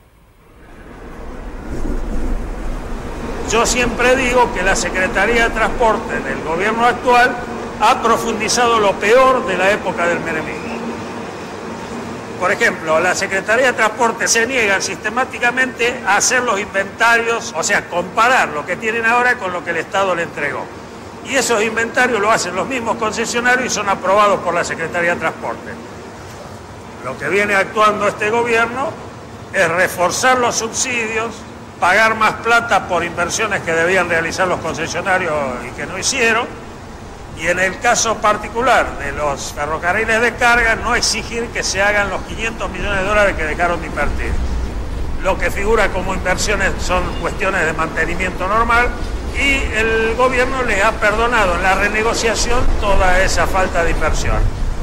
Yo siempre digo que la Secretaría de Transporte del gobierno actual ha profundizado lo peor de la época del menemismo. Por ejemplo, la Secretaría de Transporte se niega sistemáticamente a hacer los inventarios, o sea, comparar lo que tienen ahora con lo que el Estado le entregó. Y esos inventarios lo hacen los mismos concesionarios y son aprobados por la Secretaría de Transporte. Lo que viene actuando este gobierno es reforzar los subsidios, pagar más plata por inversiones que debían realizar los concesionarios y que no hicieron, y en el caso particular de los ferrocarriles de carga, no exigir que se hagan los 500 millones de dólares que dejaron de invertir. Lo que figura como inversiones son cuestiones de mantenimiento normal y el gobierno les ha perdonado en la renegociación toda esa falta de inversión.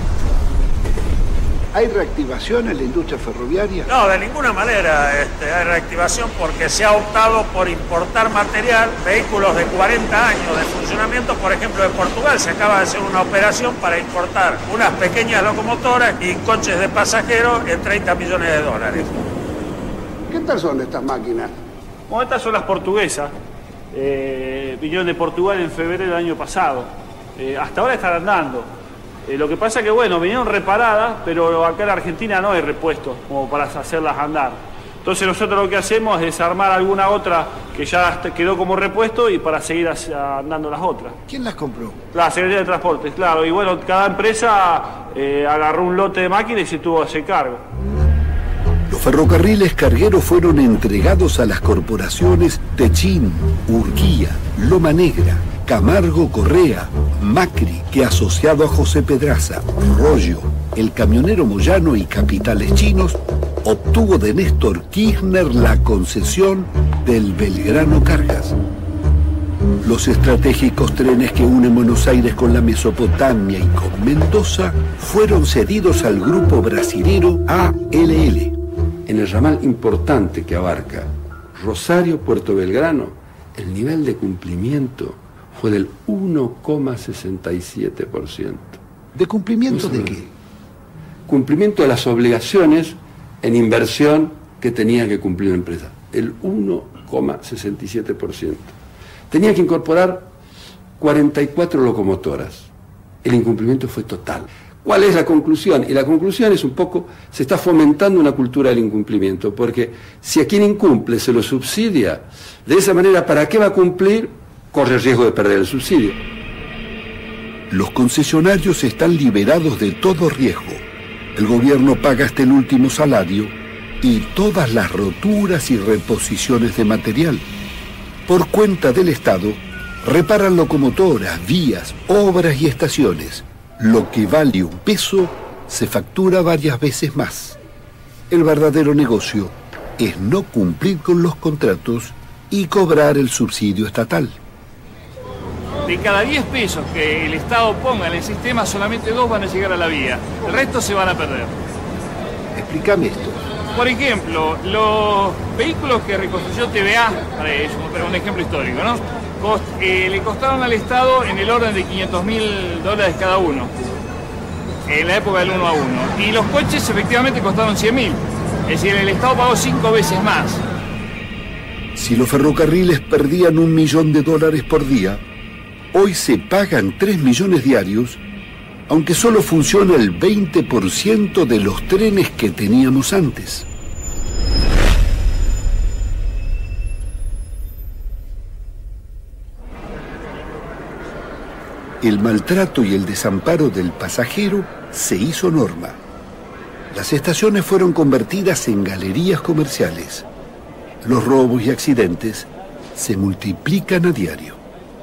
¿Hay reactivación en la industria ferroviaria? No, de ninguna manera hay reactivación porque se ha optado por importar material, vehículos de 40 años de funcionamiento, por ejemplo de Portugal. Se acaba de hacer una operación para importar unas pequeñas locomotoras y coches de pasajeros en 30 millones de dólares. ¿Qué tal son estas máquinas? Bueno, estas son las portuguesas. Vinieron de Portugal en febrero del año pasado. Hasta ahora están andando. Lo que pasa es que, bueno, vinieron reparadas, pero acá en Argentina no hay repuestos como para hacerlas andar. Entonces nosotros lo que hacemos es desarmar alguna otra que ya quedó como repuesto y para seguir andando las otras. ¿Quién las compró? La Secretaría de Transportes, claro. Y bueno, cada empresa agarró un lote de máquinas y se tuvo a hacer cargo. Los ferrocarriles cargueros fueron entregados a las corporaciones Techín, Urquía, Loma Negra, Camargo Correa, Macri, que asociado a José Pedraza, Rollo, el camionero Moyano y capitales chinos, obtuvo de Néstor Kirchner la concesión del Belgrano Cargas. Los estratégicos trenes que unen Buenos Aires con la Mesopotamia y con Mendoza fueron cedidos al grupo brasilero ALL. En el ramal importante que abarca Rosario-Puerto Belgrano, el nivel de cumplimiento fue del 1,67%. ¿De cumplimiento de qué? Cumplimiento de las obligaciones en inversión que tenía que cumplir la empresa. El 1,67%. Tenía que incorporar 44 locomotoras. El incumplimiento fue total. ¿Cuál es la conclusión? Y la conclusión es un poco, se está fomentando una cultura del incumplimiento, porque si a quien incumple se lo subsidia, de esa manera, ¿para qué va a cumplir? Corre el riesgo de perder el subsidio. Los concesionarios están liberados de todo riesgo. El gobierno paga hasta el último salario y todas las roturas y reposiciones de material. Por cuenta del Estado, reparan locomotoras, vías, obras y estaciones. Lo que vale un peso se factura varias veces más. El verdadero negocio es no cumplir con los contratos y cobrar el subsidio estatal. De cada 10 pesos que el Estado ponga en el sistema, solamente 2 van a llegar a la vía. El resto se van a perder. Explícame esto. Por ejemplo, los vehículos que reconstruyó TVA, para un ejemplo histórico, ¿no? Le costaron al Estado en el orden de $500.000 cada uno, en la época del 1 a 1. Y los coches efectivamente costaron 100.000. Es decir, el Estado pagó 5 veces más. Si los ferrocarriles perdían $1 millón por día, hoy se pagan 3 millones diarios, aunque solo funciona el 20% de los trenes que teníamos antes. El maltrato y el desamparo del pasajero se hizo norma. Las estaciones fueron convertidas en galerías comerciales. Los robos y accidentes se multiplican a diario.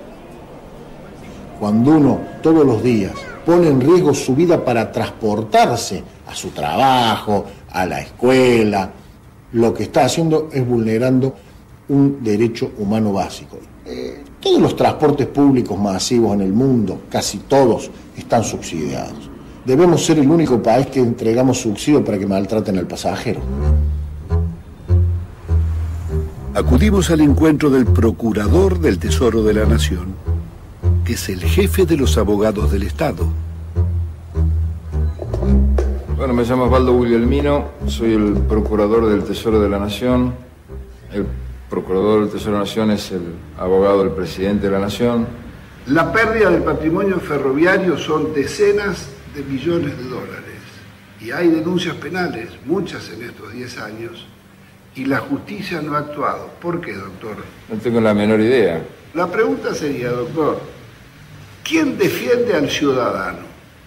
Cuando uno todos los días pone en riesgo su vida para transportarse a su trabajo, a la escuela, lo que está haciendo es vulnerando un derecho humano básico. Todos los transportes públicos masivos en el mundo, casi todos, están subsidiados. Debemos ser el único país que entregamos subsidio para que maltraten al pasajero. Acudimos al encuentro del Procurador del Tesoro de la Nación, que es el jefe de los abogados del Estado. Bueno, me llamo Osvaldo Guglielmino, soy el Procurador del Tesoro de la Nación. El Procurador del Tesoro de la Nación es el abogado del Presidente de la Nación. La pérdida del patrimonio ferroviario son decenas de millones de dólares. Y hay denuncias penales, muchas en estos 10 años, y la justicia no ha actuado. ¿Por qué, doctor? No tengo la menor idea. La pregunta sería, doctor, ¿quién defiende al ciudadano?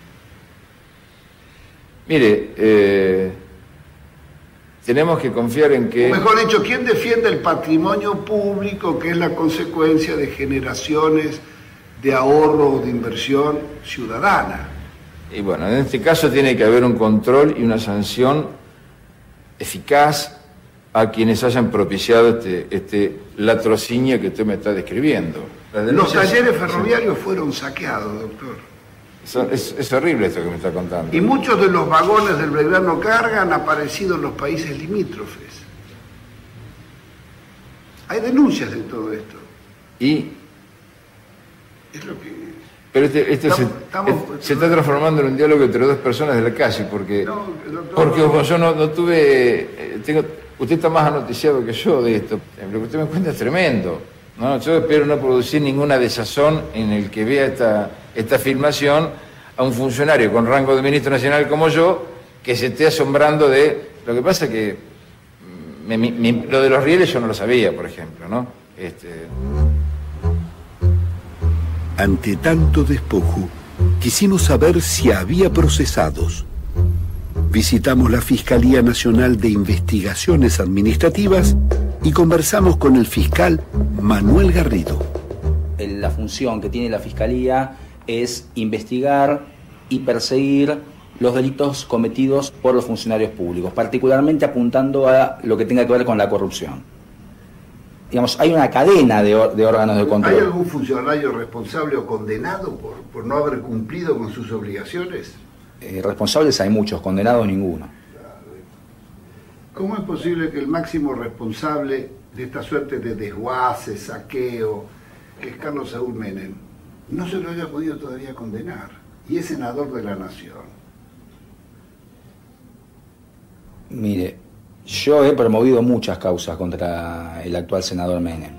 Mire, tenemos que confiar en que... O mejor dicho, ¿quién defiende el patrimonio público, que es la consecuencia de generaciones de ahorro o de inversión ciudadana? Y bueno, en este caso tiene que haber un control y una sanción eficaz a quienes hayan propiciado este latrocinio que usted me está describiendo. Los talleres ferroviarios fueron saqueados, doctor. Es horrible esto que me está contando. Y muchos de los vagones del Belgrano Carga han aparecido en los países limítrofes. Hay denuncias de todo esto. Y... Es lo que... Pero se está transformando en un diálogo entre dos personas de la calle, porque yo no tuve... usted está más anoticiado que yo de esto. Lo que usted me cuenta es tremendo, ¿no? Yo espero no producir ninguna desazón en el que vea esta filmación a un funcionario con rango de ministro nacional como yo, que se esté asombrando de... Lo que pasa es que lo de los rieles yo no lo sabía, por ejemplo, ¿no? Ante tanto despojo, quisimos saber si había procesados. Visitamos la Fiscalía Nacional de Investigaciones Administrativas y conversamos con el fiscal Manuel Garrido. La función que tiene la Fiscalía es investigar y perseguir los delitos cometidos por los funcionarios públicos, particularmente apuntando a lo que tenga que ver con la corrupción. Digamos, hay una cadena de órganos de control. ¿Hay algún funcionario responsable o condenado por no haber cumplido con sus obligaciones? Responsables hay muchos, condenados ninguno. ¿Cómo es posible que el máximo responsable de esta suerte de desguace, saqueo, que es Carlos Saúl Menem, no se lo haya podido todavía condenar? Y es senador de la Nación. Mire, yo he promovido muchas causas contra el actual senador Menem.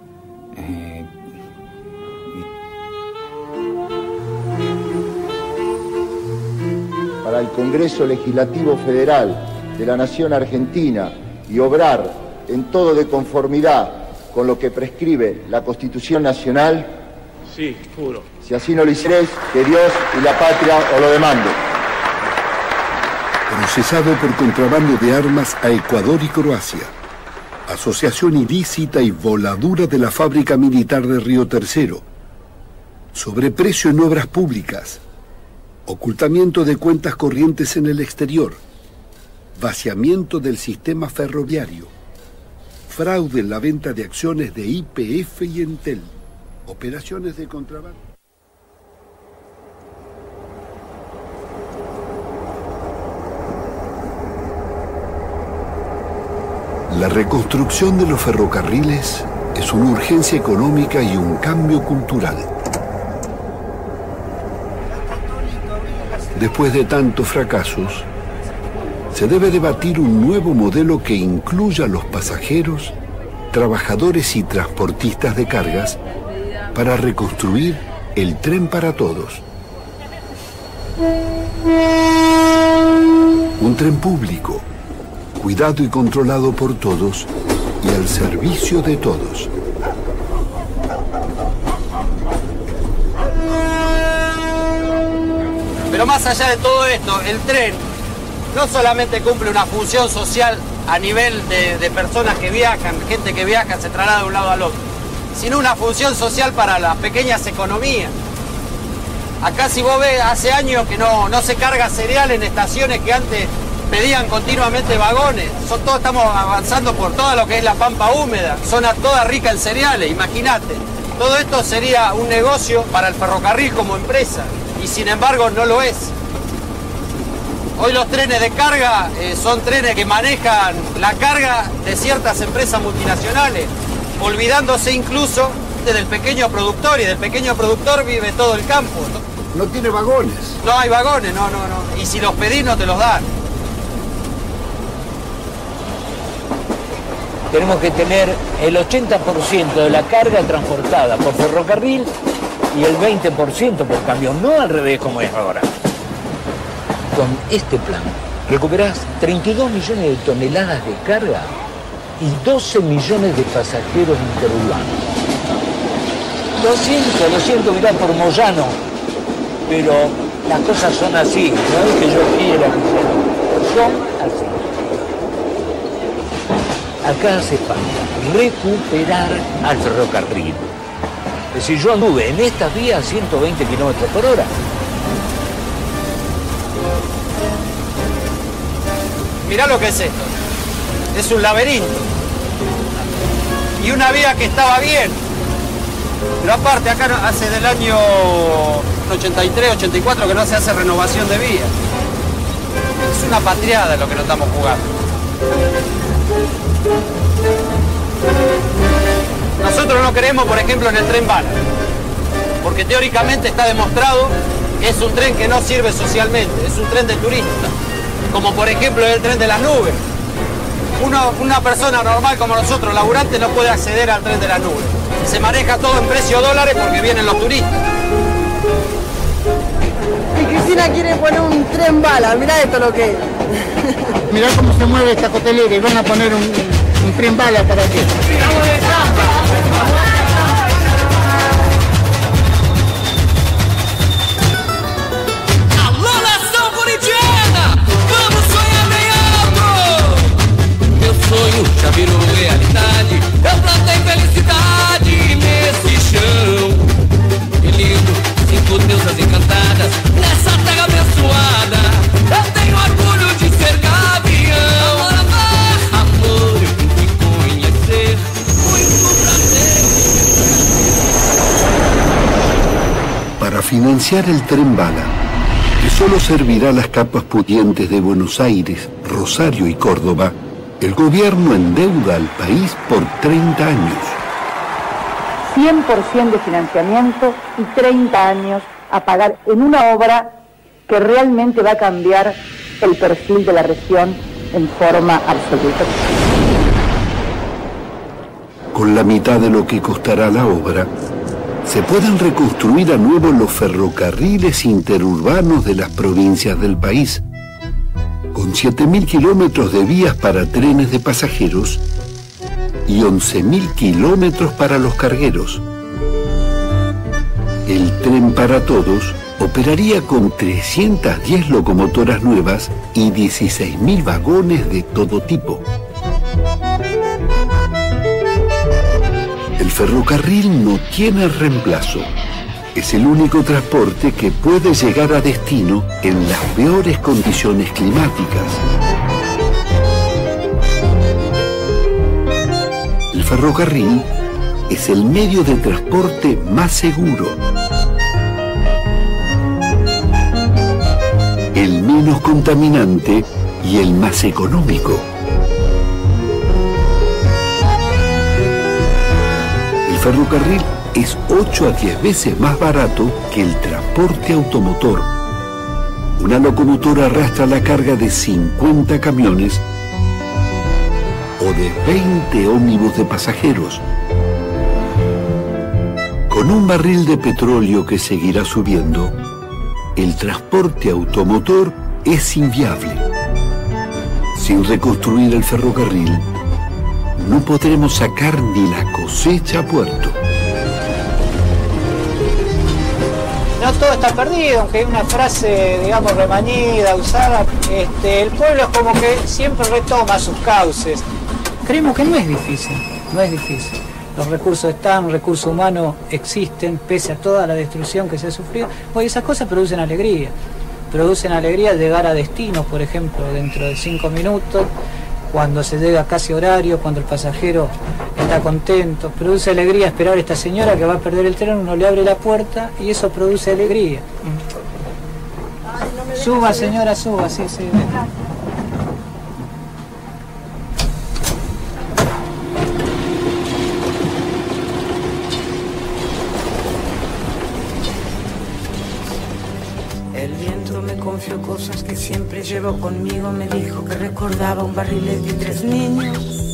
Para el Congreso Legislativo Federal de la Nación Argentina y obrar en todo de conformidad con lo que prescribe la Constitución Nacional. Sí, juro. Si así no lo hicieres, que Dios y la patria os lo demanden. Procesado por contrabando de armas a Ecuador y Croacia. Asociación ilícita y voladura de la fábrica militar de Río Tercero. Sobreprecio en obras públicas. Ocultamiento de cuentas corrientes en el exterior. Vaciamiento del sistema ferroviario. Fraude en la venta de acciones de YPF y Entel. Operaciones de contrabando. La reconstrucción de los ferrocarriles es una urgencia económica y un cambio cultural. Después de tantos fracasos, se debe debatir un nuevo modelo que incluya a los pasajeros, trabajadores y transportistas de cargas para reconstruir el tren para todos. Un tren público, cuidado y controlado por todos y al servicio de todos. Pero más allá de todo esto, el tren no solamente cumple una función social a nivel de personas que viajan, gente que viaja, se traslada de un lado al otro, sino una función social para las pequeñas economías. Acá si vos ves, hace años que no se carga cereal en estaciones que antes pedían continuamente vagones. Estamos avanzando por todo lo que es la pampa húmeda, zona toda rica en cereales, imagínate. Todo esto sería un negocio para el ferrocarril como empresa, y sin embargo no lo es. Hoy los trenes de carga son trenes que manejan la carga de ciertas empresas multinacionales, olvidándose incluso del pequeño productor, y del pequeño productor vive todo el campo. No tiene vagones. No hay vagones, no. Y si los pedís no te los dan. Tenemos que tener el 80% de la carga transportada por ferrocarril y el 20% por camión, no al revés como es ahora. Con este plan recuperás 32 millones de toneladas de carga y 12 millones de pasajeros interurbanos. Lo siento, mirá por Moyano, pero las cosas son así, no es que yo quiera que sean, son así. Acá hace falta recuperar al ferrocarril. Es decir, yo anduve en estas vías a 120 kilómetros por hora. Mirá lo que es esto. es un laberinto. Y una vía que estaba bien. Pero aparte, acá hace del año 83, 84 que no se hace renovación de vías. Es una patriada lo que nos estamos jugando. Nosotros no creemos, por ejemplo, en el tren bala, porque teóricamente está demostrado que es un tren que no sirve socialmente, es un tren de turistas, como por ejemplo el tren de las nubes. Una persona normal como nosotros, laburante, no puede acceder al tren de las nubes. Se maneja todo en precio dólares porque vienen los turistas. Y Cristina quiere poner un tren bala, mirá esto lo que es. Mirá cómo se mueve esta cotelera y van a poner un tren bala para qué. Alô, nação corintiana, vamos sonhar bem alto. Meu sonho já virou realidade, eu plantei felicidade nesse chão. Que lindo, sinto deusas encantadas nessa terra abençoada. Eu tenho orgulho de ser gavião. Amor, eu tenho que conhecer. Muito prazer. Para financiar el tren bala, que solo servirá a las capas pudientes de Buenos Aires, Rosario y Córdoba, el gobierno endeuda al país por 30 años. 100% de financiamiento y 30 años a pagar en una obra que realmente va a cambiar el perfil de la región en forma absoluta. Con la mitad de lo que costará la obra, se pueden reconstruir a nuevo los ferrocarriles interurbanos de las provincias del país, con 7.000 kilómetros de vías para trenes de pasajeros y 11.000 kilómetros para los cargueros. El tren para todos operaría con 310 locomotoras nuevas y 16.000 vagones de todo tipo. El ferrocarril no tiene reemplazo. Es el único transporte que puede llegar a destino en las peores condiciones climáticas. El ferrocarril es el medio de transporte más seguro, el menos contaminante y el más económico. El ferrocarril es 8 a 10 veces más barato que el transporte automotor. Una locomotora arrastra la carga de 50 camiones o de 20 ómnibus de pasajeros. Con un barril de petróleo que seguirá subiendo, el transporte automotor es inviable. Sin reconstruir el ferrocarril, no podremos sacar ni la cosecha a puerto. No todo está perdido, aunque hay una frase, digamos, remañida, usada. El pueblo es como que siempre retoma sus cauces. Creemos que no es difícil, no es difícil. Los recursos están, recursos humanos existen, pese a toda la destrucción que se ha sufrido. Pues esas cosas producen alegría. Producen alegría llegar a destinos, por ejemplo, dentro de 5 minutos, cuando se llega casi horario, cuando el pasajero está contento. Produce alegría esperar a esta señora que va a perder el tren, uno le abre la puerta y eso produce alegría. Suba, señora, suba, sí, sí. El viento me confió cosas que siempre llevo conmigo. Me dijo que recordaba un barrilete y 3 niños.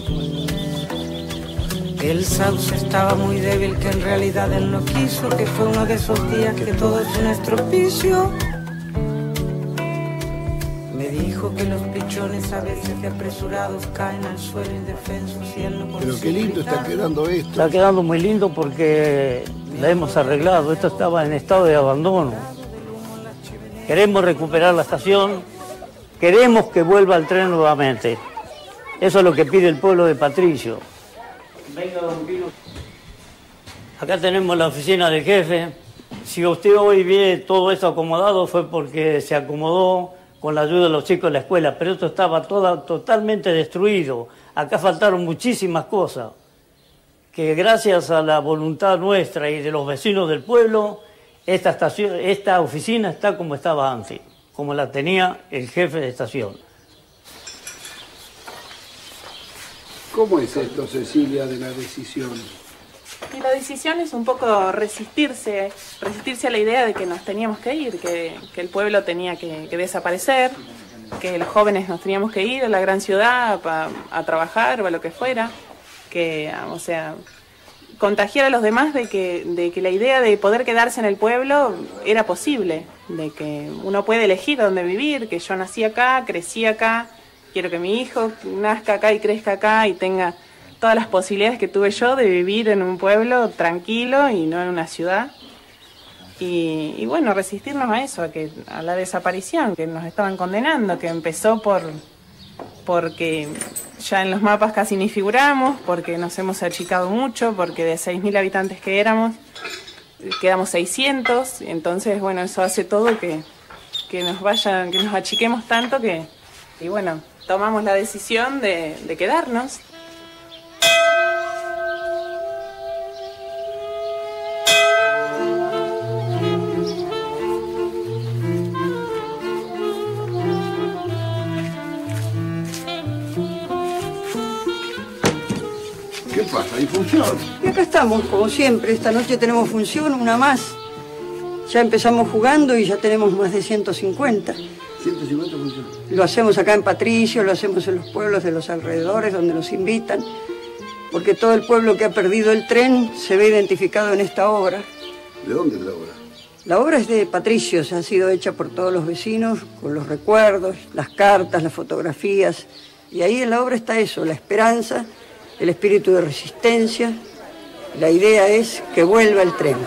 Que el sauce estaba muy débil, que en realidad él no quiso. Que fue uno de esos días que todo es un estropicio. Me dijo que los pichones a veces de apresurados caen al suelo indefensos y él no consigue. Pero qué lindo está quedando esto. Está quedando muy lindo porque la hemos arreglado. Esto estaba en estado de abandono. Queremos recuperar la estación, queremos que vuelva el tren nuevamente. Eso es lo que pide el pueblo de Patricio. Venga, don Pino. Acá tenemos la oficina del jefe. Si usted hoy ve todo esto acomodado fue porque se acomodó con la ayuda de los chicos de la escuela, pero esto estaba totalmente destruido. Acá faltaron muchísimas cosas, que gracias a la voluntad nuestra y de los vecinos del pueblo, esta oficina está como estaba antes, como la tenía el jefe de estación. ¿Cómo es esto, Cecilia, de la decisión? Y la decisión es un poco resistirse a la idea de que nos teníamos que ir, que el pueblo tenía que desaparecer, que los jóvenes nos teníamos que ir a la gran ciudad a trabajar o a lo que fuera, que, o sea, contagiar a los demás de que la idea de poder quedarse en el pueblo era posible, de que uno puede elegir dónde vivir, que yo nací acá, crecí acá, quiero que mi hijo nazca acá y crezca acá y tenga todas las posibilidades que tuve yo de vivir en un pueblo tranquilo y no en una ciudad. Y bueno, resistirnos a eso, a la desaparición que nos estaban condenando, que empezó porque ya en los mapas casi ni figuramos, porque nos hemos achicado mucho, porque de 6.000 habitantes que éramos, quedamos 600, entonces bueno, eso hace todo que nos achiquemos tanto y bueno, tomamos la decisión de quedarnos. ¿Qué pasa? ¿Hay función? Y acá estamos, como siempre. Esta noche tenemos función, una más. Ya empezamos jugando y ya tenemos más de 150. 150 funciones. Lo hacemos acá en Patricio, lo hacemos en los pueblos de los alrededores donde nos invitan, porque todo el pueblo que ha perdido el tren se ve identificado en esta obra. ¿De dónde es la obra? La obra es de Patricio, ha sido hecha por todos los vecinos, con los recuerdos, las cartas, las fotografías. Y ahí en la obra está eso, la esperanza, el espíritu de resistencia. La idea es que vuelva el tren.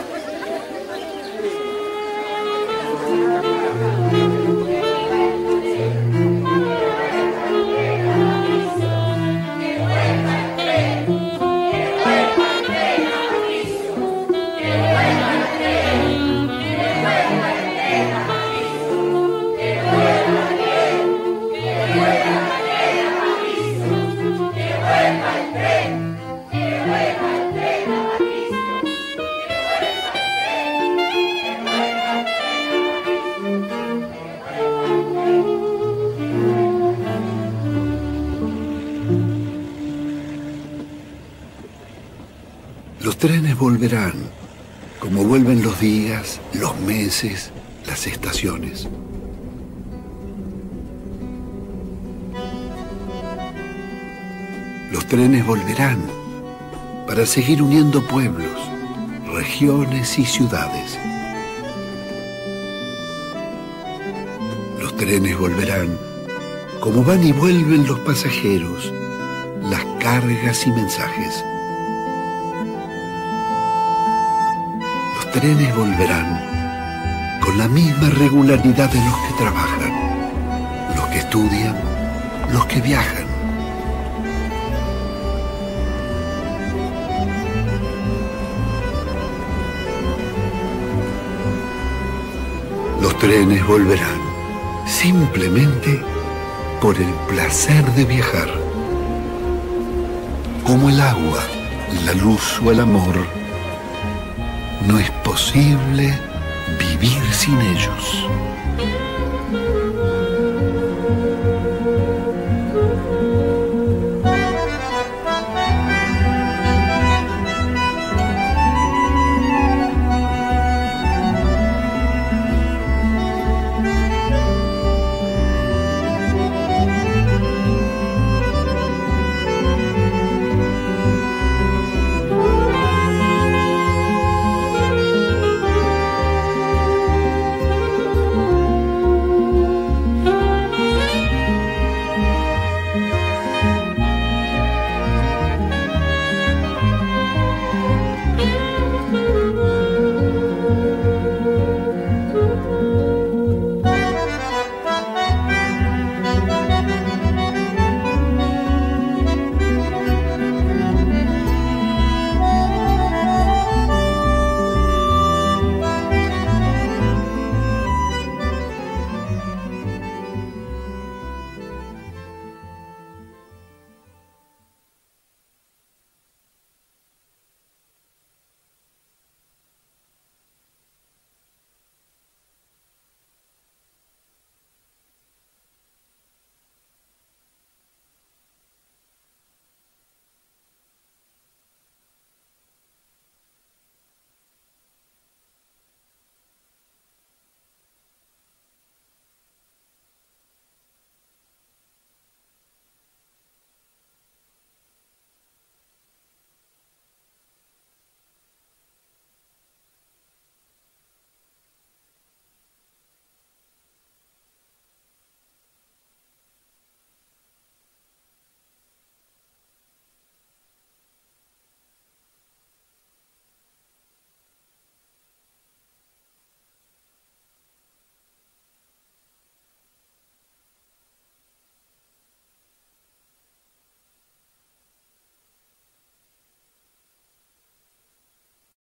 Los trenes volverán, como vuelven los días, los meses, las estaciones. Los trenes volverán para seguir uniendo pueblos, regiones y ciudades. Los trenes volverán como van y vuelven los pasajeros, las cargas y mensajes. Los trenes volverán con la misma regularidad de los que trabajan, los que estudian, los que viajan. Los trenes volverán simplemente por el placer de viajar. Como el agua, la luz o el amor, no es posible vivir sin ellos.